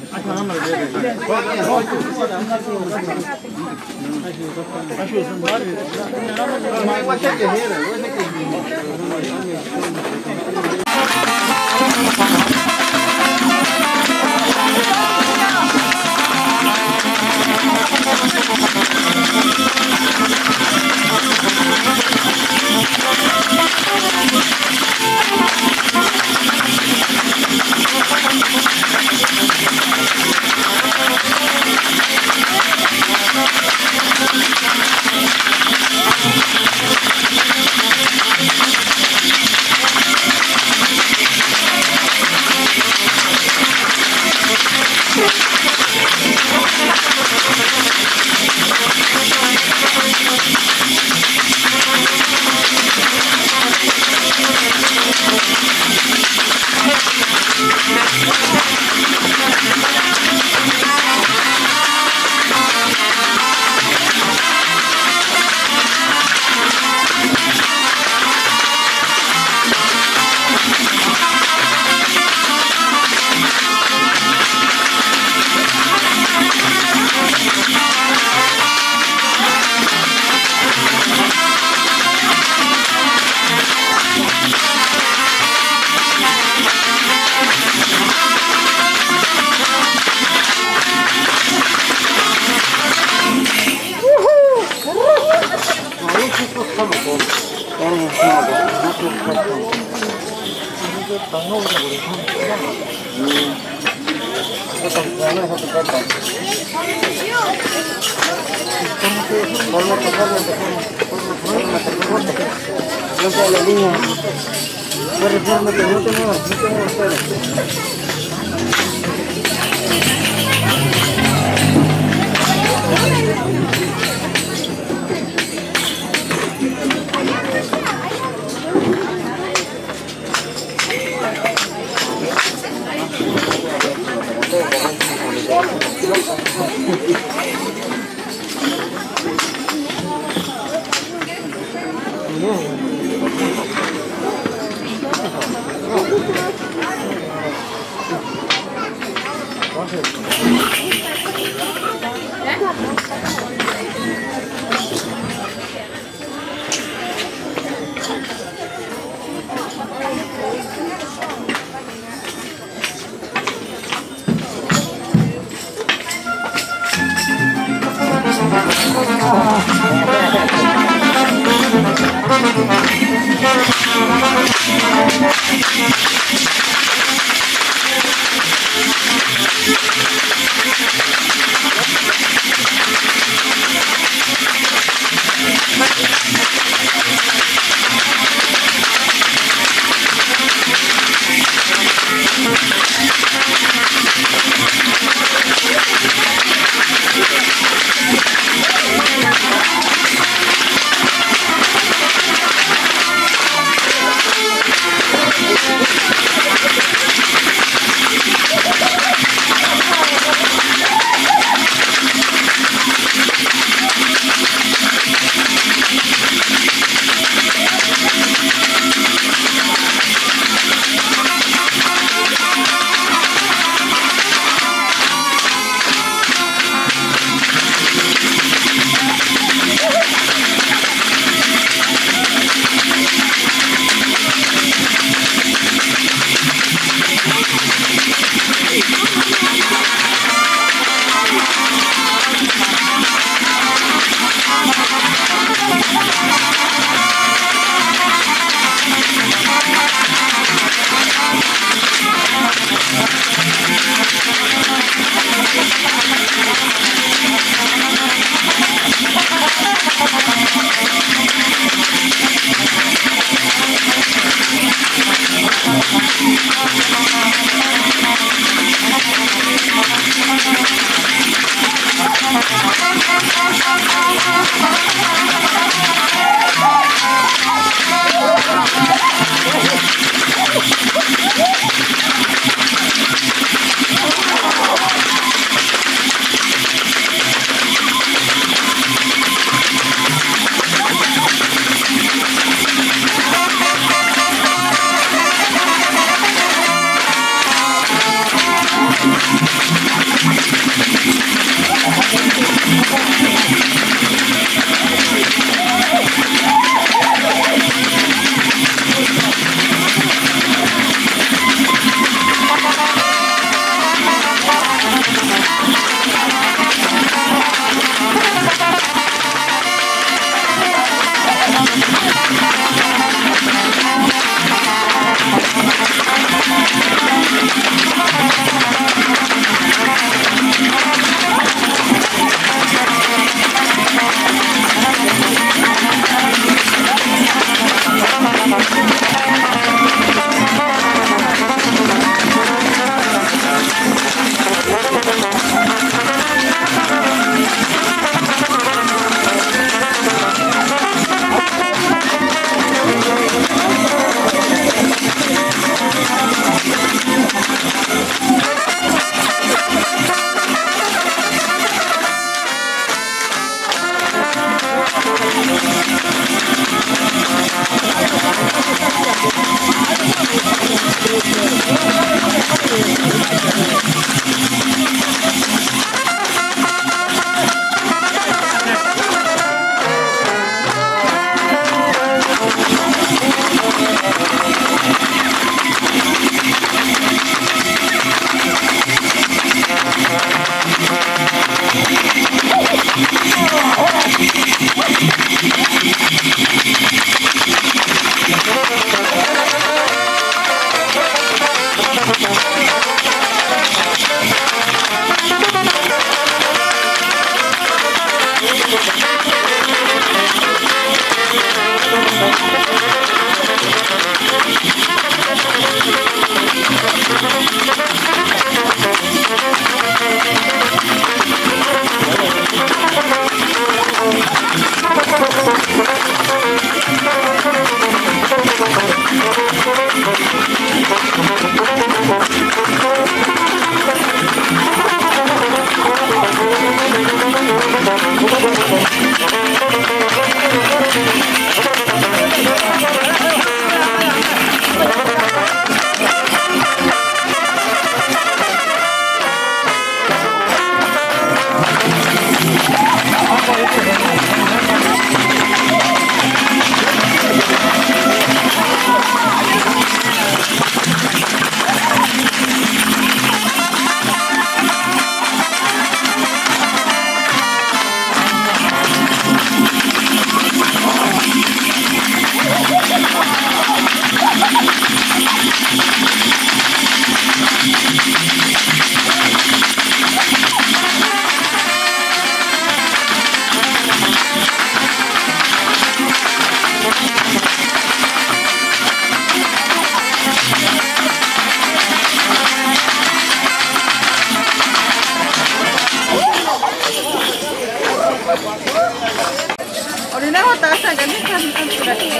Orinaho taas ang ganito ang sulat ko.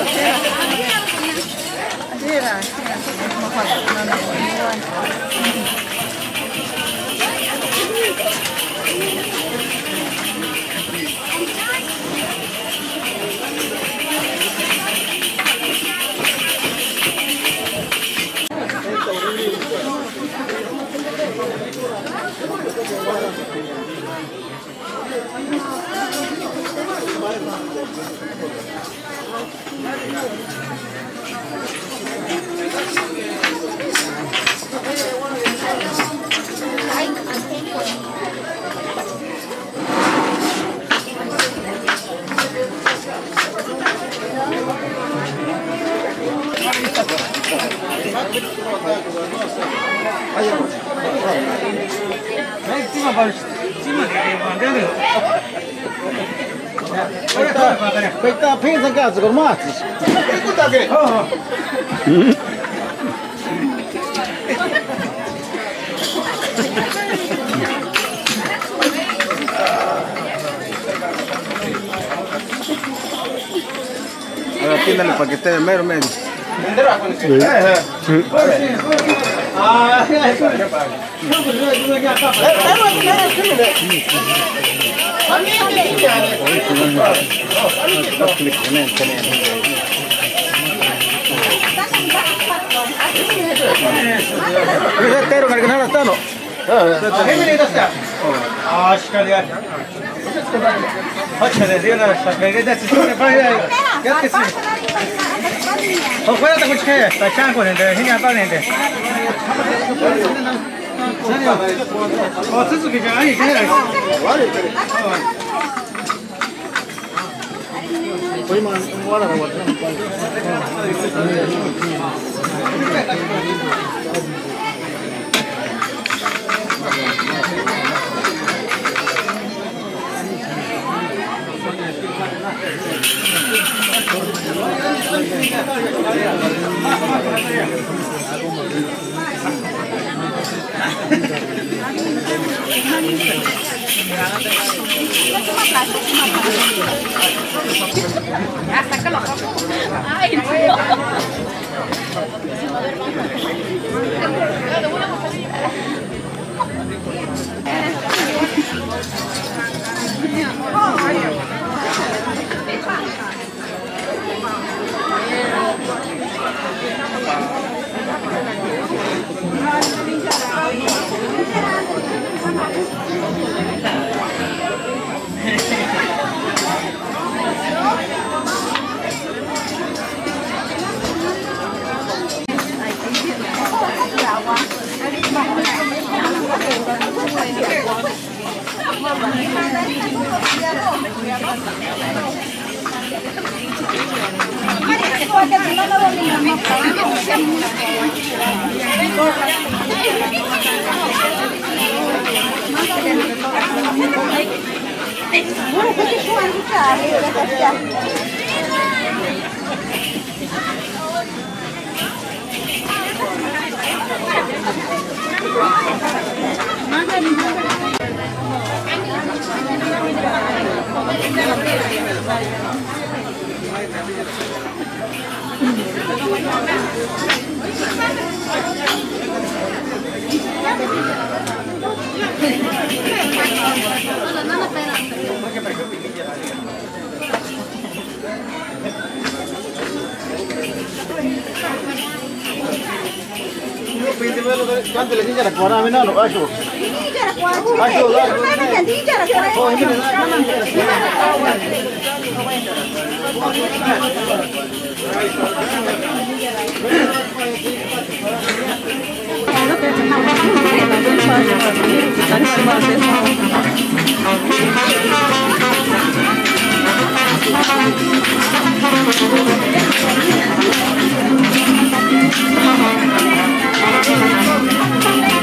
Adira, mahal na naman. Peittaa pinsan kanssa, kun maatsis. Kutakin! Ahora píndale para que esté mero medio. Teero kali kana tano. Hemini tästä. Askali. Hatsale vielä sakei tässä sitten paljon. Jatkesi. On koeta kuinka käy. Tai chanko ne hinja paljon ne. Oh, Suzuki ja ai käy. Voimaan varata vuotta. Ay, no. Kantele ni jara kuara mina no aso. Ni jara kuara. Aso la. Ni jara kuara. Oh, ini Thank you.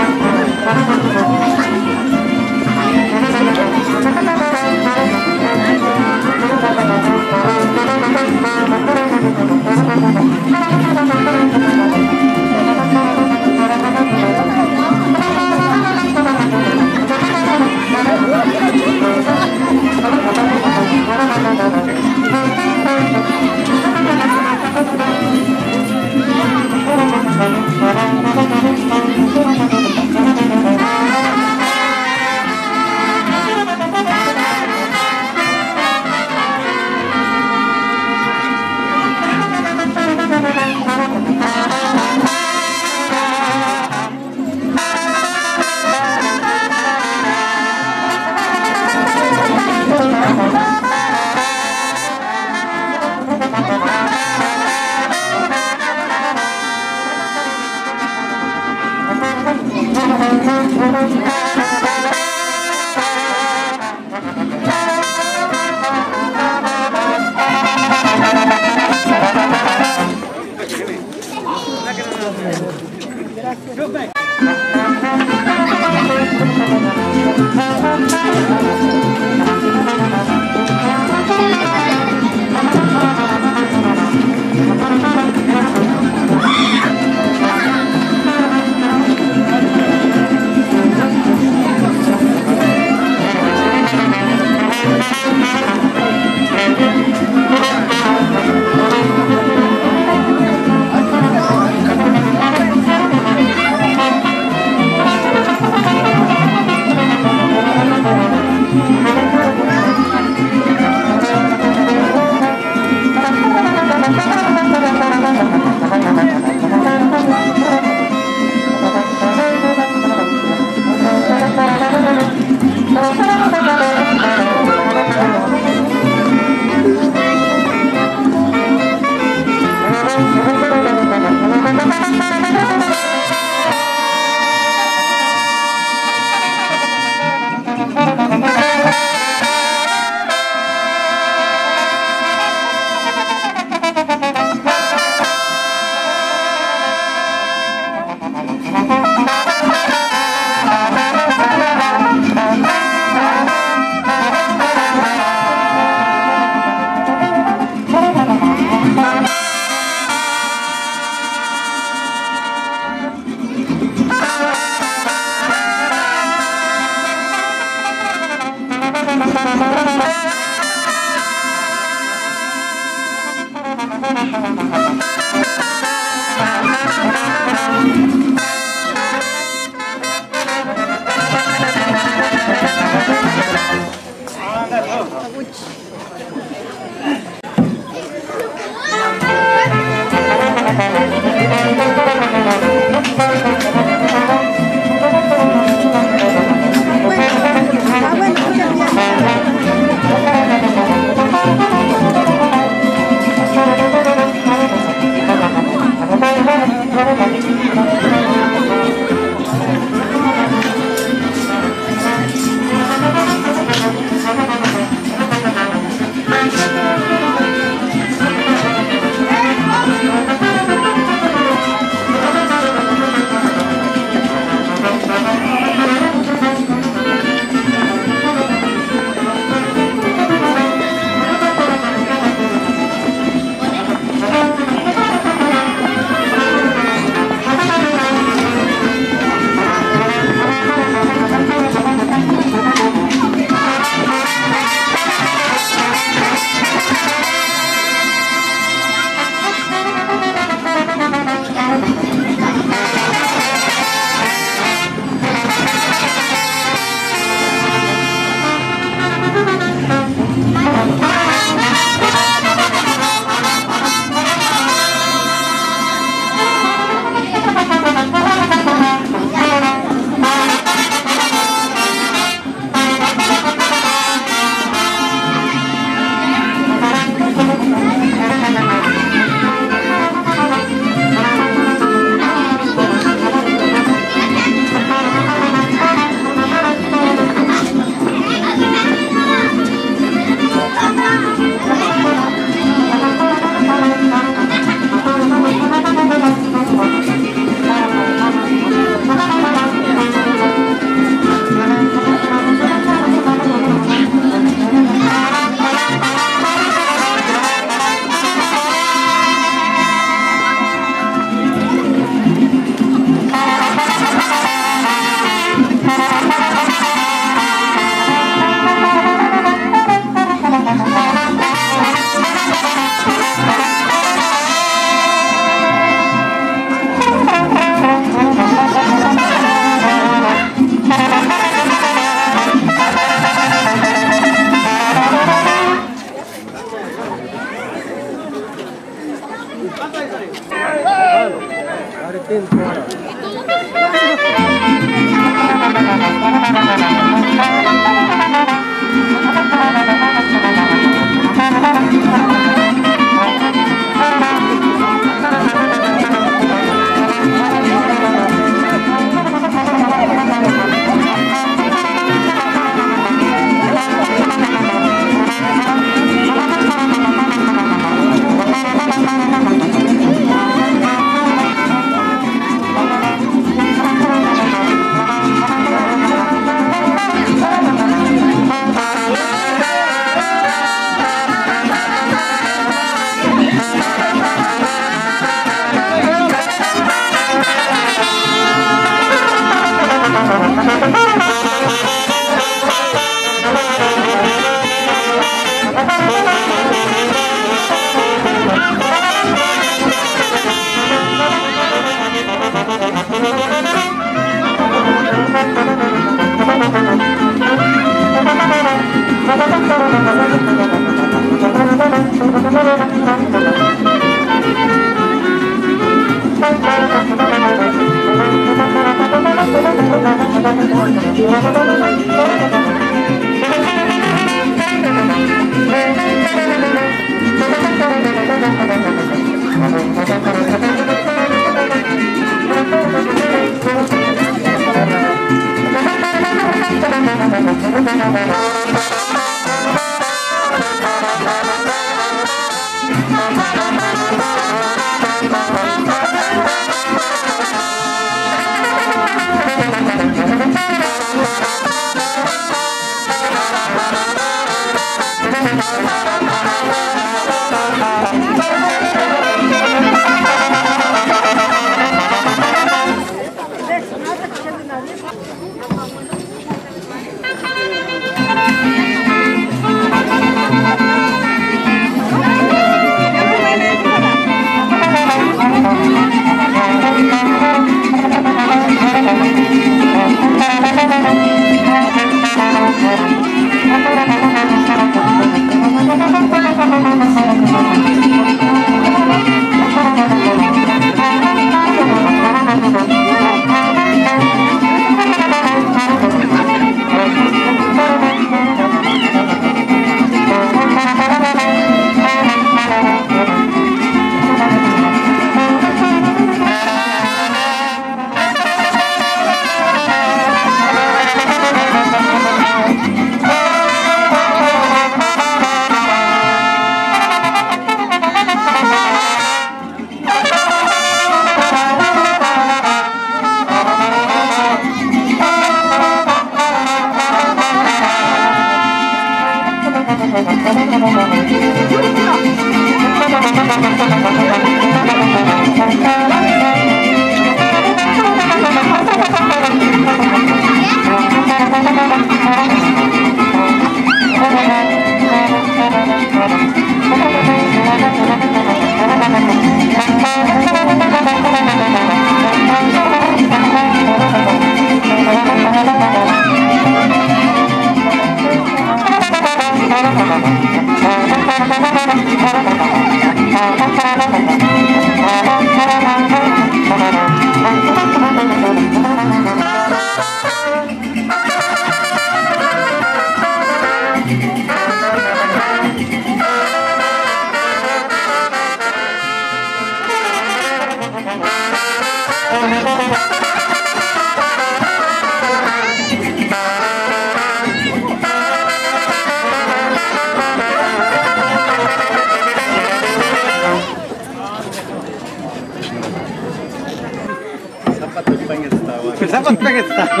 Dapat pengen tahu.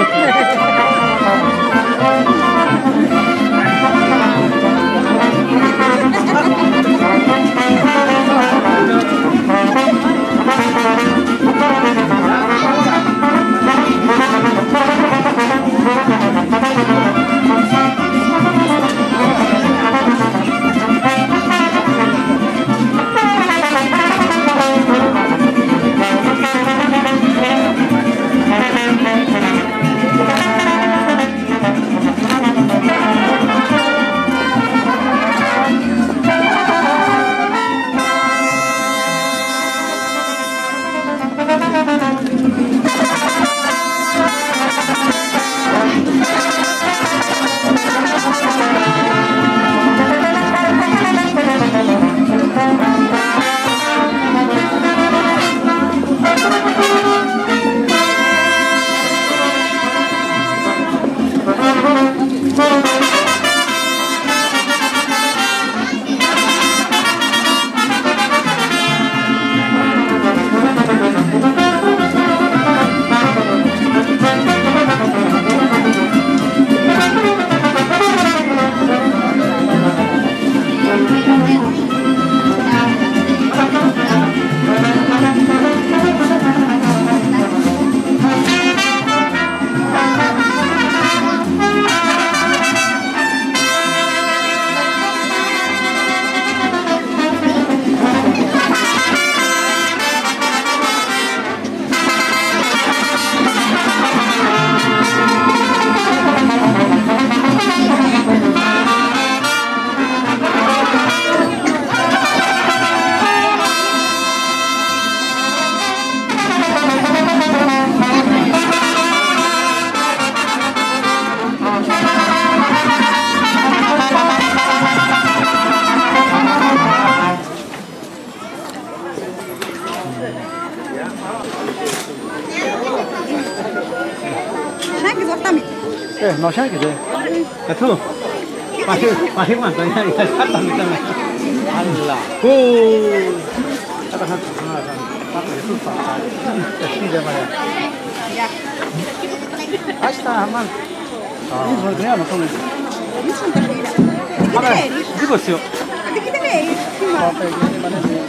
Eh, no sé qué es. ¿Qué tú? Masih masih mana ya? Kata kita. Allah. Uh. Kata kata. Apa itu Pak? Sih dia mana? Ya. Hasta aman. Ini boleh apa kamu? Ini sudah ada. Ini bos yo. Ada kita deh. Apa ini mana sih?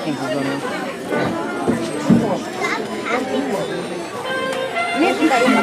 Ini tidak ya.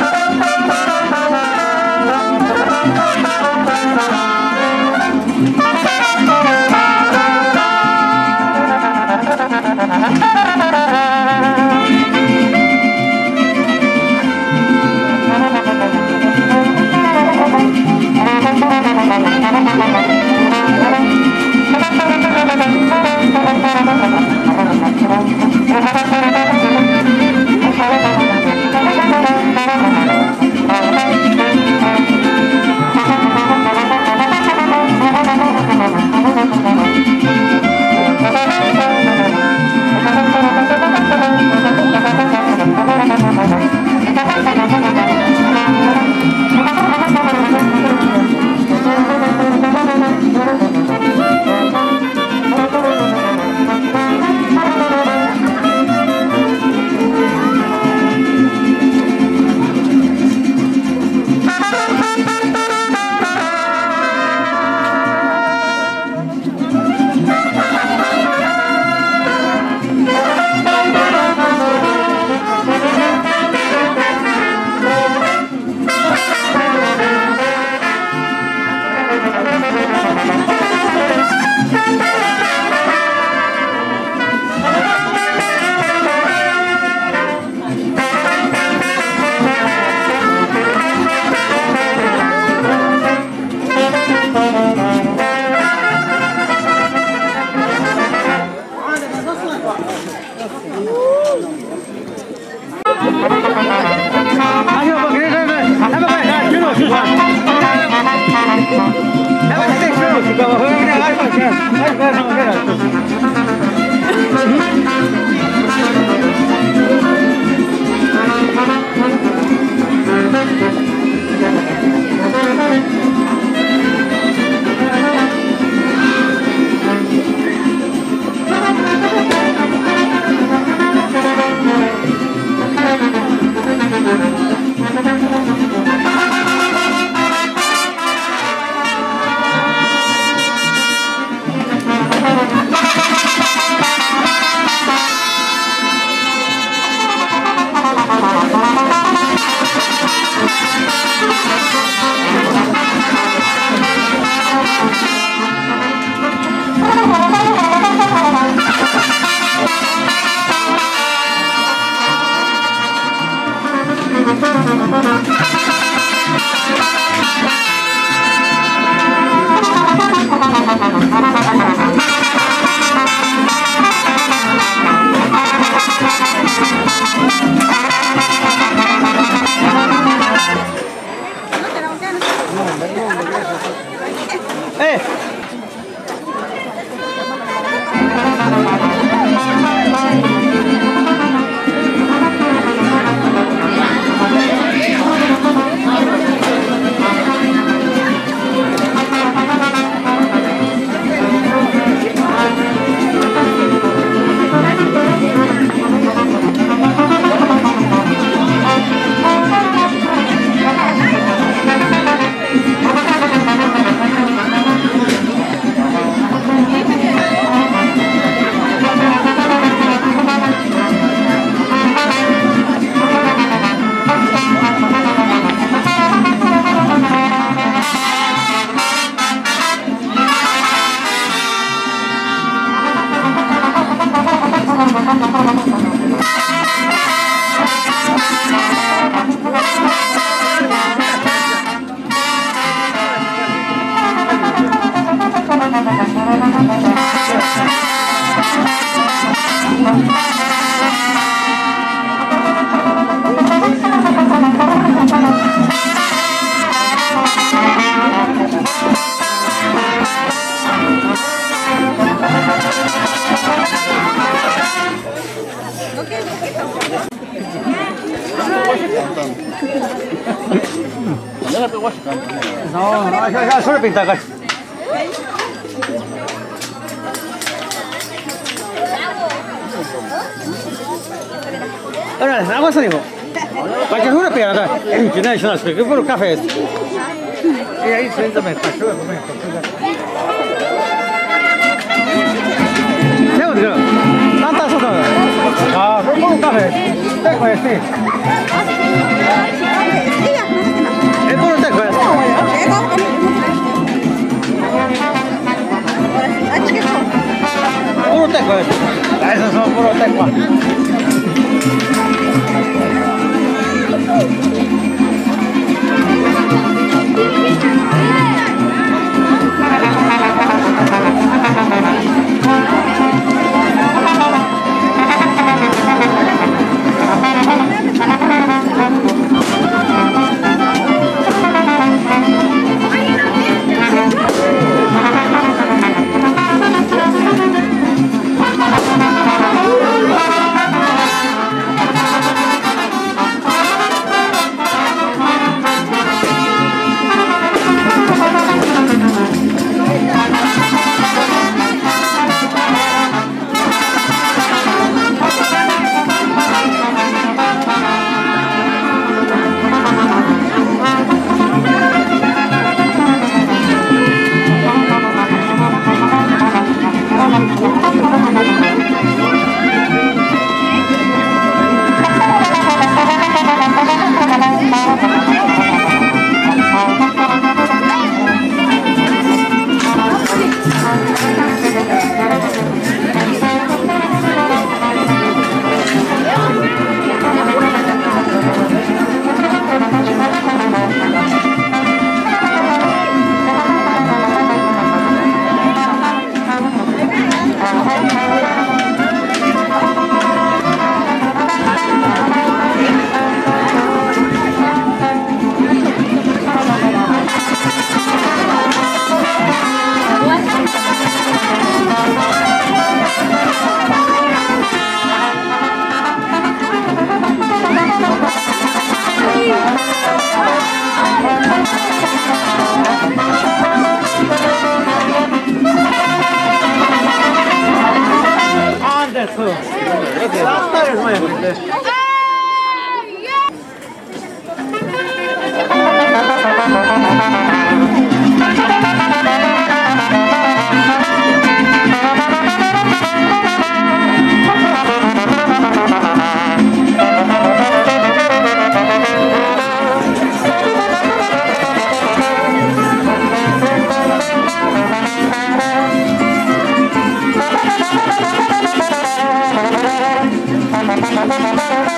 Thank you. No, no, ya, ya, solo pinta acá. Ahora, nada más digo. Para que una pega acá. Que no hay nada, que por un café. Y ahí se entra, me pasó el momento. ¿Qué onda? ¿Tantas o nada? Ah, por un café. Tengo este. Es por un teco, ¿eh? Puro teco, ¿eh? Esos son puro teco. Thank you.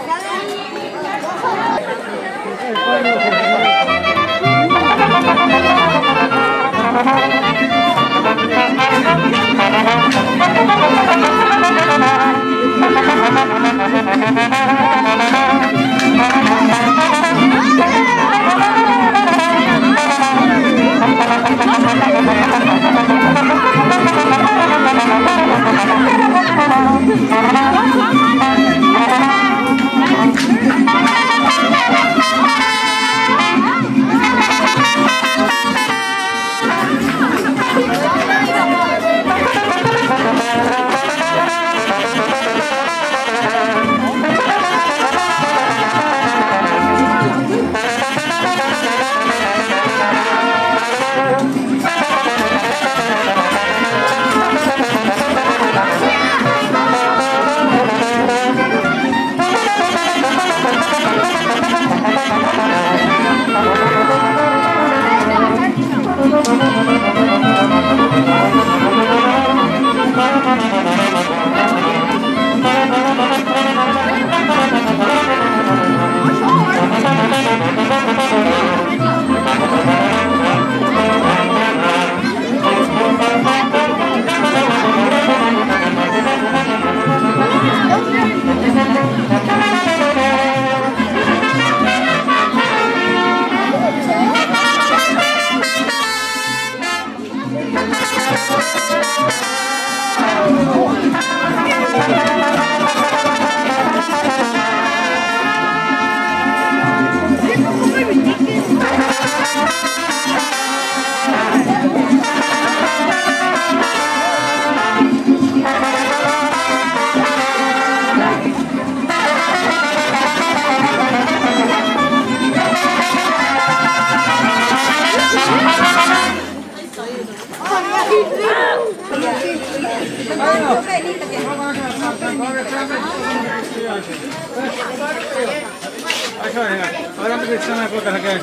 Ahora me dicen una cosa que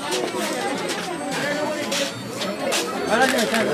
ahora que está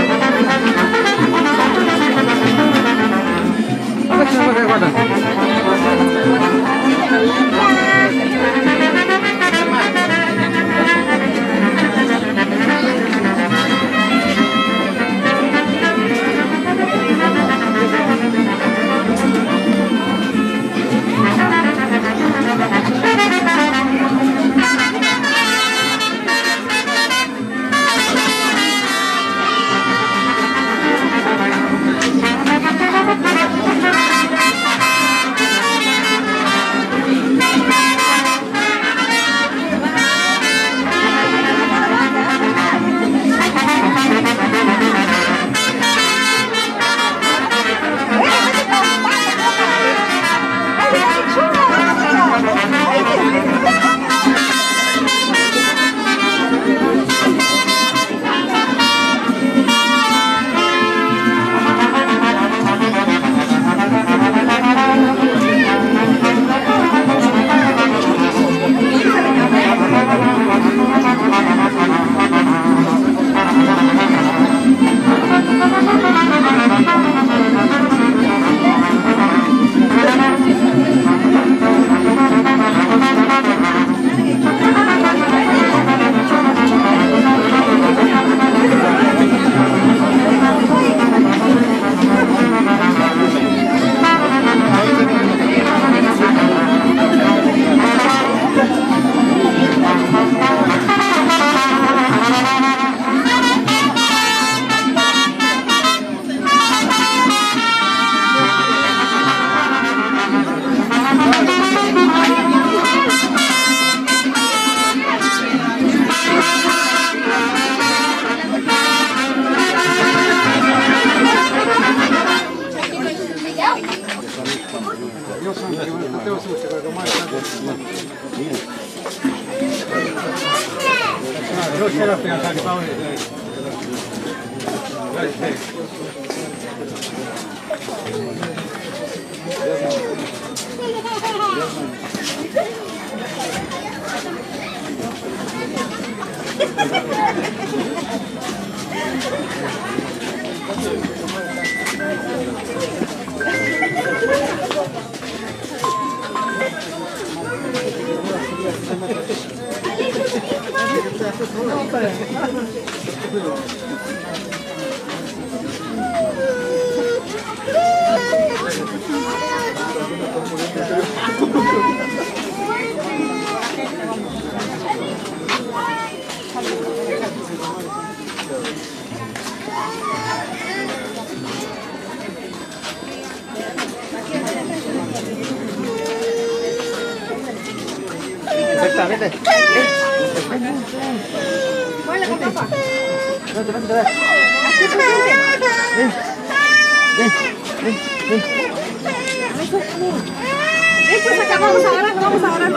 Apa sih yang pakai Santo, que te vas a usar con más Santo. Lo c'è la pena che Paolo. Exactamente. Muele con papá. Vente, vente, vente. Ven. Ven, ven, ven. Ven, pues acá vamos ahora, vamos ahora.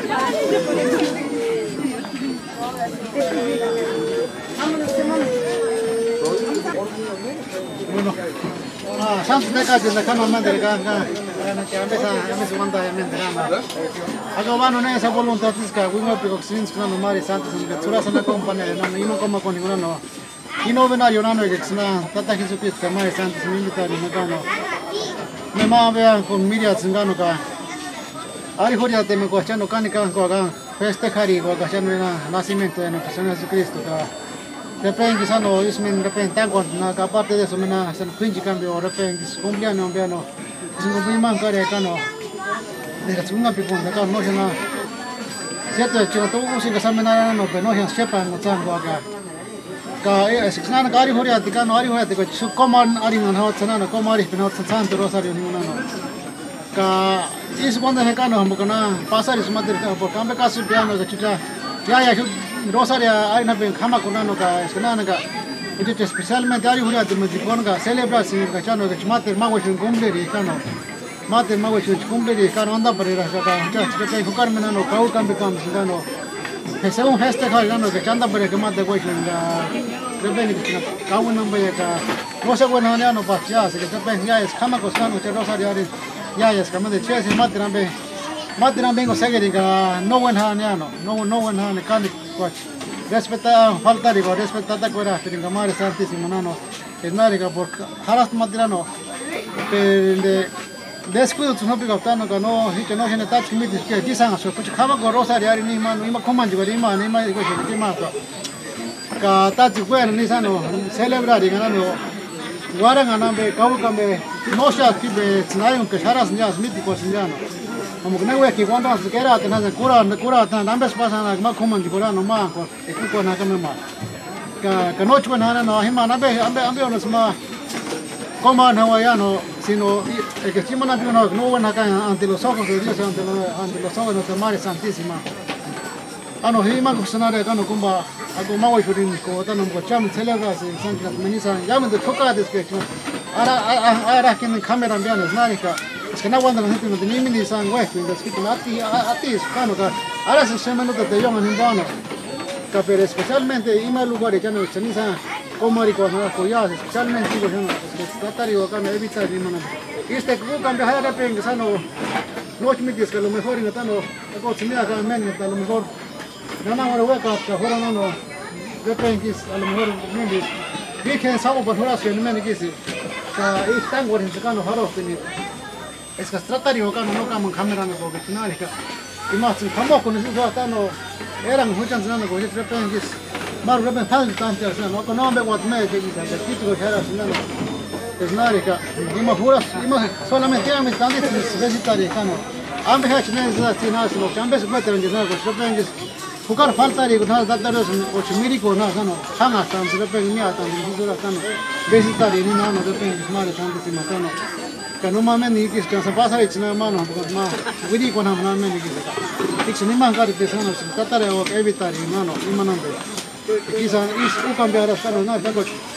Bueno, ah, Santos de acá, desde acá no manda de acá, que a veces a veces manda de mente nada. Acá van una esa voluntad es que uno pico sin que no mari Santos en que sura sana compañía, no no como con ninguno no. Y no ven a llorando que es una tata Jesucristo que mari Santos me invita ni no no. Me ma vean con Miriam Zingano acá. Ari joria te me cochando cani can ko acá. Festejari ko acá en el nacimiento de nuestro Señor Jesucristo acá. De repente que sano es men de repente tan con na aparte de eso me na se quince cambio de repente cumpleaños no es un cumpleaños cara acá no de la segunda pipón acá no se na cierto es que todo uso que sabe nada no pero no se sepa no tanto acá ka es que nada cari horia tika no ari horia tika su common ari no no sana no como ari pero santo rosario ni una no ka es cuando se cano como que na pasar es madre por cambio caso piano que chuta ya ya rosario hay una vez jamás con nano ka es que nada ka itu especialmente ari horia de con ka celebración ka chano que mate mago sin cumple y cano mate mago sin cumple y cano anda para ir a ka ya que jugar me nano kau cambio cambio cano es un gesto que nano que chanda para que mate güey que repente que kau namba ya ka no se bueno nano pas ya se que repente ya es jamás con nano que rosario ari ya es que me de che mate nambe mate nambe vengo seguir ka no buen haniano no no buen han cani respeta falta digo respeta ta cuera que tenga madre santísimo nano es nada por haras madrano de descuido no pico tanto que no y que no tiene touch que me dice que dice a su coche cama con rosario ari ni mano ni ma coman digo ni ma ni ma digo que ni ma ka touch cuera ni sano celebrar y ganando guardan a nambe cabo cambe no se active snayon que haras ni as míticos indiano como que no es que cuando se quiera tener cura cura tan ambas pasan a más coman digo no más que con nada me más que no chuan nada no hima nambe ambe ambe no se más como no hawaiano sino el que chima no no no van acá ante los ojos de Dios ante los ante los ojos de nuestra Madre Santísima ano hima kusanare kano kumba ako mawai furin ko tanam ko cham celebra se sanka menisa yamen de toka des que ara ara que en cámara vean es narika es que no aguanta la gente no tiene ni san güey que es que ati ati es kano ka ara se llama no te llaman en vano ka pero especialmente ima lugares ya no se ni san como rico no ko ya especialmente digo yo es que tratar yo acá me evita de mano este que cambia haya de sano no es mi que lo mejor en tanto ko chimia acá men a lo mejor no no ahora voy a que ahora no no yo creo que a lo mejor me dice que sabe por horas que me dice que están por en sacando haros tiene es que tratar yo acá no como cámara no porque final es que y más como con eso está no eran muchas no con yo creo que más de repente tanto no no me voy a me que dice que título era no es nada que y más horas y más solamente a mí también es vegetariano ambos hacen eso así no es lo que ambos me traen de nada con yo jugar falta de cosas de datos o chimérico no no hanga tan se repente ni atan ni dura tan vegetariano no no repente más tanto se matan que no mames ni que se pasa y no mano porque más vidi con no mames ni que es ni manga de persona se trata de evitar no no y manando quizá es un cambiar hasta no no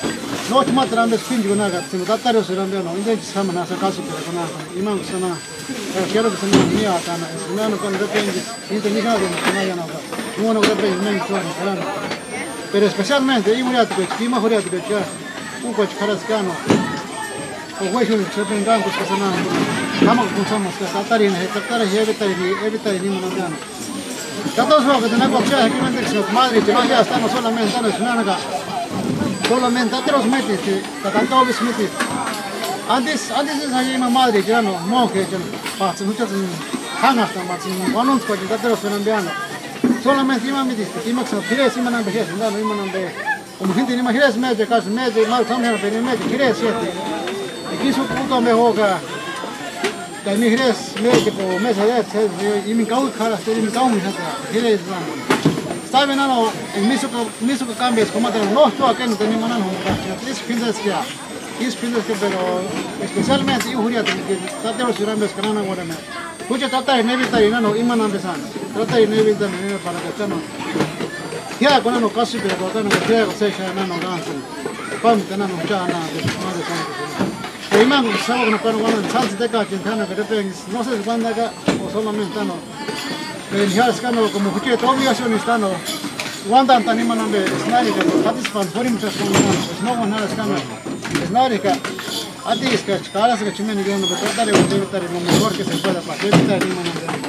no te matan de spin con nada, sino tatario se rambian, no intentas saman asa casi pero con nada, imam sana, quiero que se me mía acá, es me no con repente, intentas nada, no hay nada, no no repente, no hay nada, pero especialmente, y murió que que más murió que ya, un coche carascano, o güey un chepen gancos que sana, vamos pensamos que tatario, tatario y evita y evita y ni nada. Todos los que tenemos que aquí me dicen madre, que no ya estamos solamente en el nada. Solamente a los metes, que tanto los metes. Antes, antes es ahí mi madre, que no, monje, que pasa muchas ganas también, cuando que tanto los fenómenos. Solamente iba me dice, que más quiere si me no vejes, no me no ve. Como gente ni más quiere me de casa, me de mal también pero me quiere siete. Y quiso puto me hoga. Que me quiere me que por mesa de y me cau cara, estoy me cau me hasta. Quiere es está bien, no, en mi suco, mi suco cambios, como te no estoy aquí no tenemos nada, es pintas que, es pintas que, pero especialmente yo juraría que trata de los rambes que no ahora me, mucho trata de nevitar y no, iman empezando, trata de nevitar para que no, ya con no casi pero cuando no quiero se ya no no ganso, pam te no ya nada, no de tanto. E iman sabe que no cuando cuando salsa de acá que no que no sé cuándo acá o solamente no. El día es que no como que todo obligación está no cuando tan iman ambe escenario que participar por muchas cosas no van a estar escenario que a ti es que cada vez que chime ni no tratar de tratar lo mejor que se pueda para que estar iman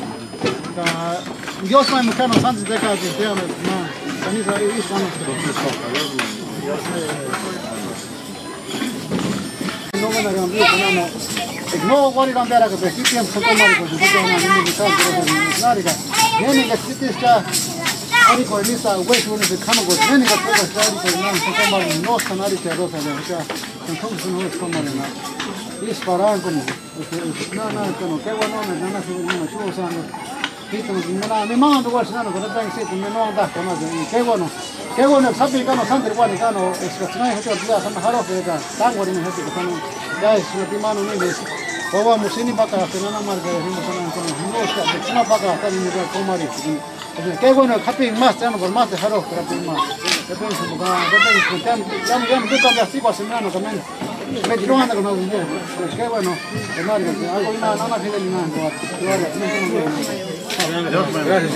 ambe Dios me mujer nos antes de que te amo no camisa y son no van a cambiar no no voy a cambiar a que principio se toma de posición en el mercado de la Nene que sites ya ari por lista güey uno de cama con nene que todo está ari por no se toma no están ari que rosa de ya entonces no es como nada y es para como no no no qué bueno no no se no yo usando quito no me mando igual si no no está en sitio no anda con nada qué bueno qué bueno sabe que no santer bueno que no es que no es que ya se me jaló que tan bueno no es que están ya es una timano ni es Bawa musini baka tenana marga himo sana kono himo ska dexna baka tani mira komari ke bueno kapi mas tano por mas haro kapi mas depende se muga depende se tam tam tam de cambia así kwa semana también me quiero andar con algo que bueno de marga algo na na fide ni na ko gracias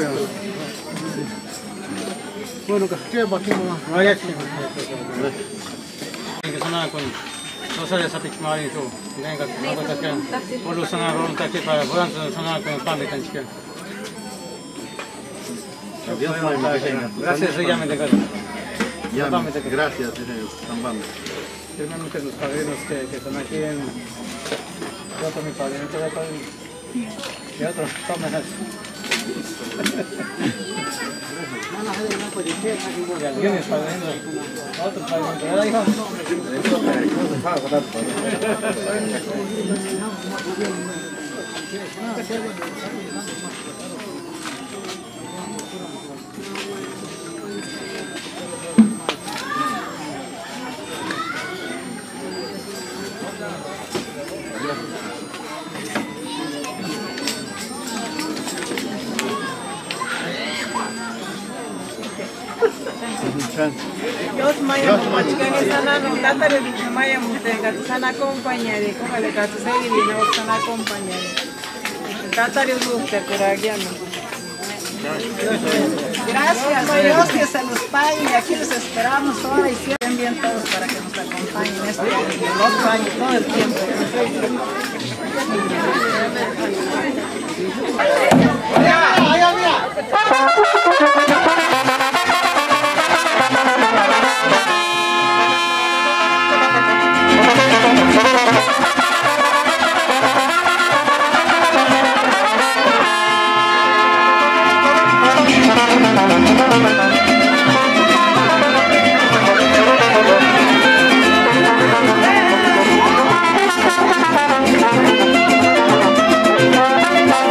bueno que que baki mo vaya que sana con no se les aplica mal eso. Venga, no puede ser. Por los sanar voluntad que para poder sanar con pan de canchica. Gracias, llame casa. Gracias, Tambam. Tenemos los padrinos que, que están aquí en. Yo con mi padrino que va a y otros tomen así. ¿Quién es padrino? Otro padrino. ¿Verdad, hijo? Jos maya machkan sana no tata de maya mutenga sana acompañare como le gato se viene no sana acompañare tata de gusta por aquí no gracias a Dios que se nos pague y aquí los esperamos todos y siempre bien todos para que nos acompañen este año y el otro año todo el tiempo Thank you.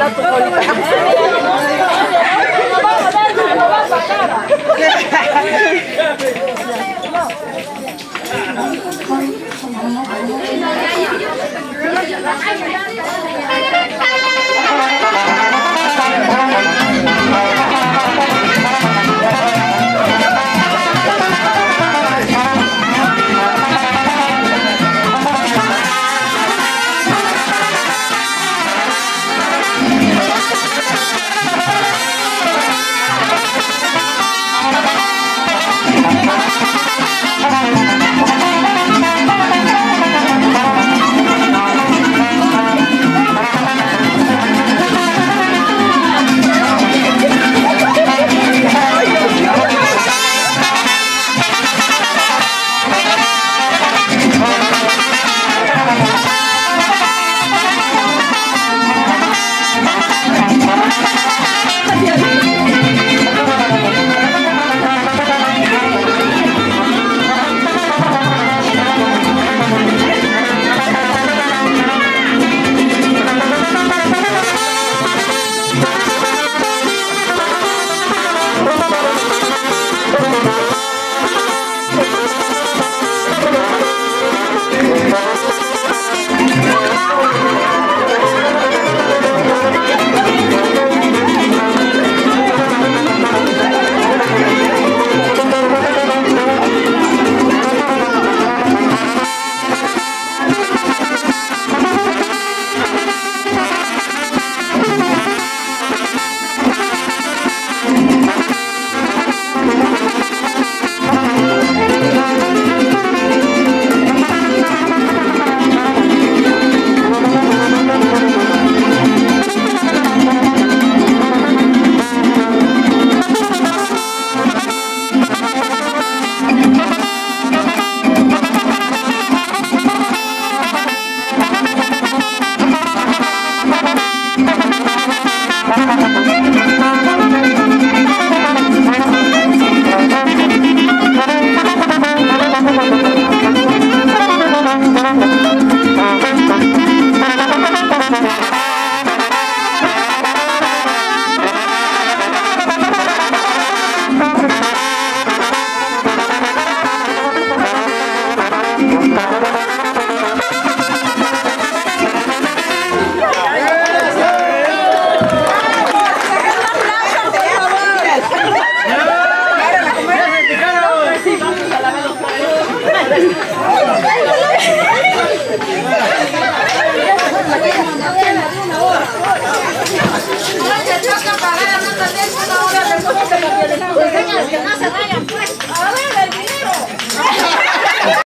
Que no se vayan, pues.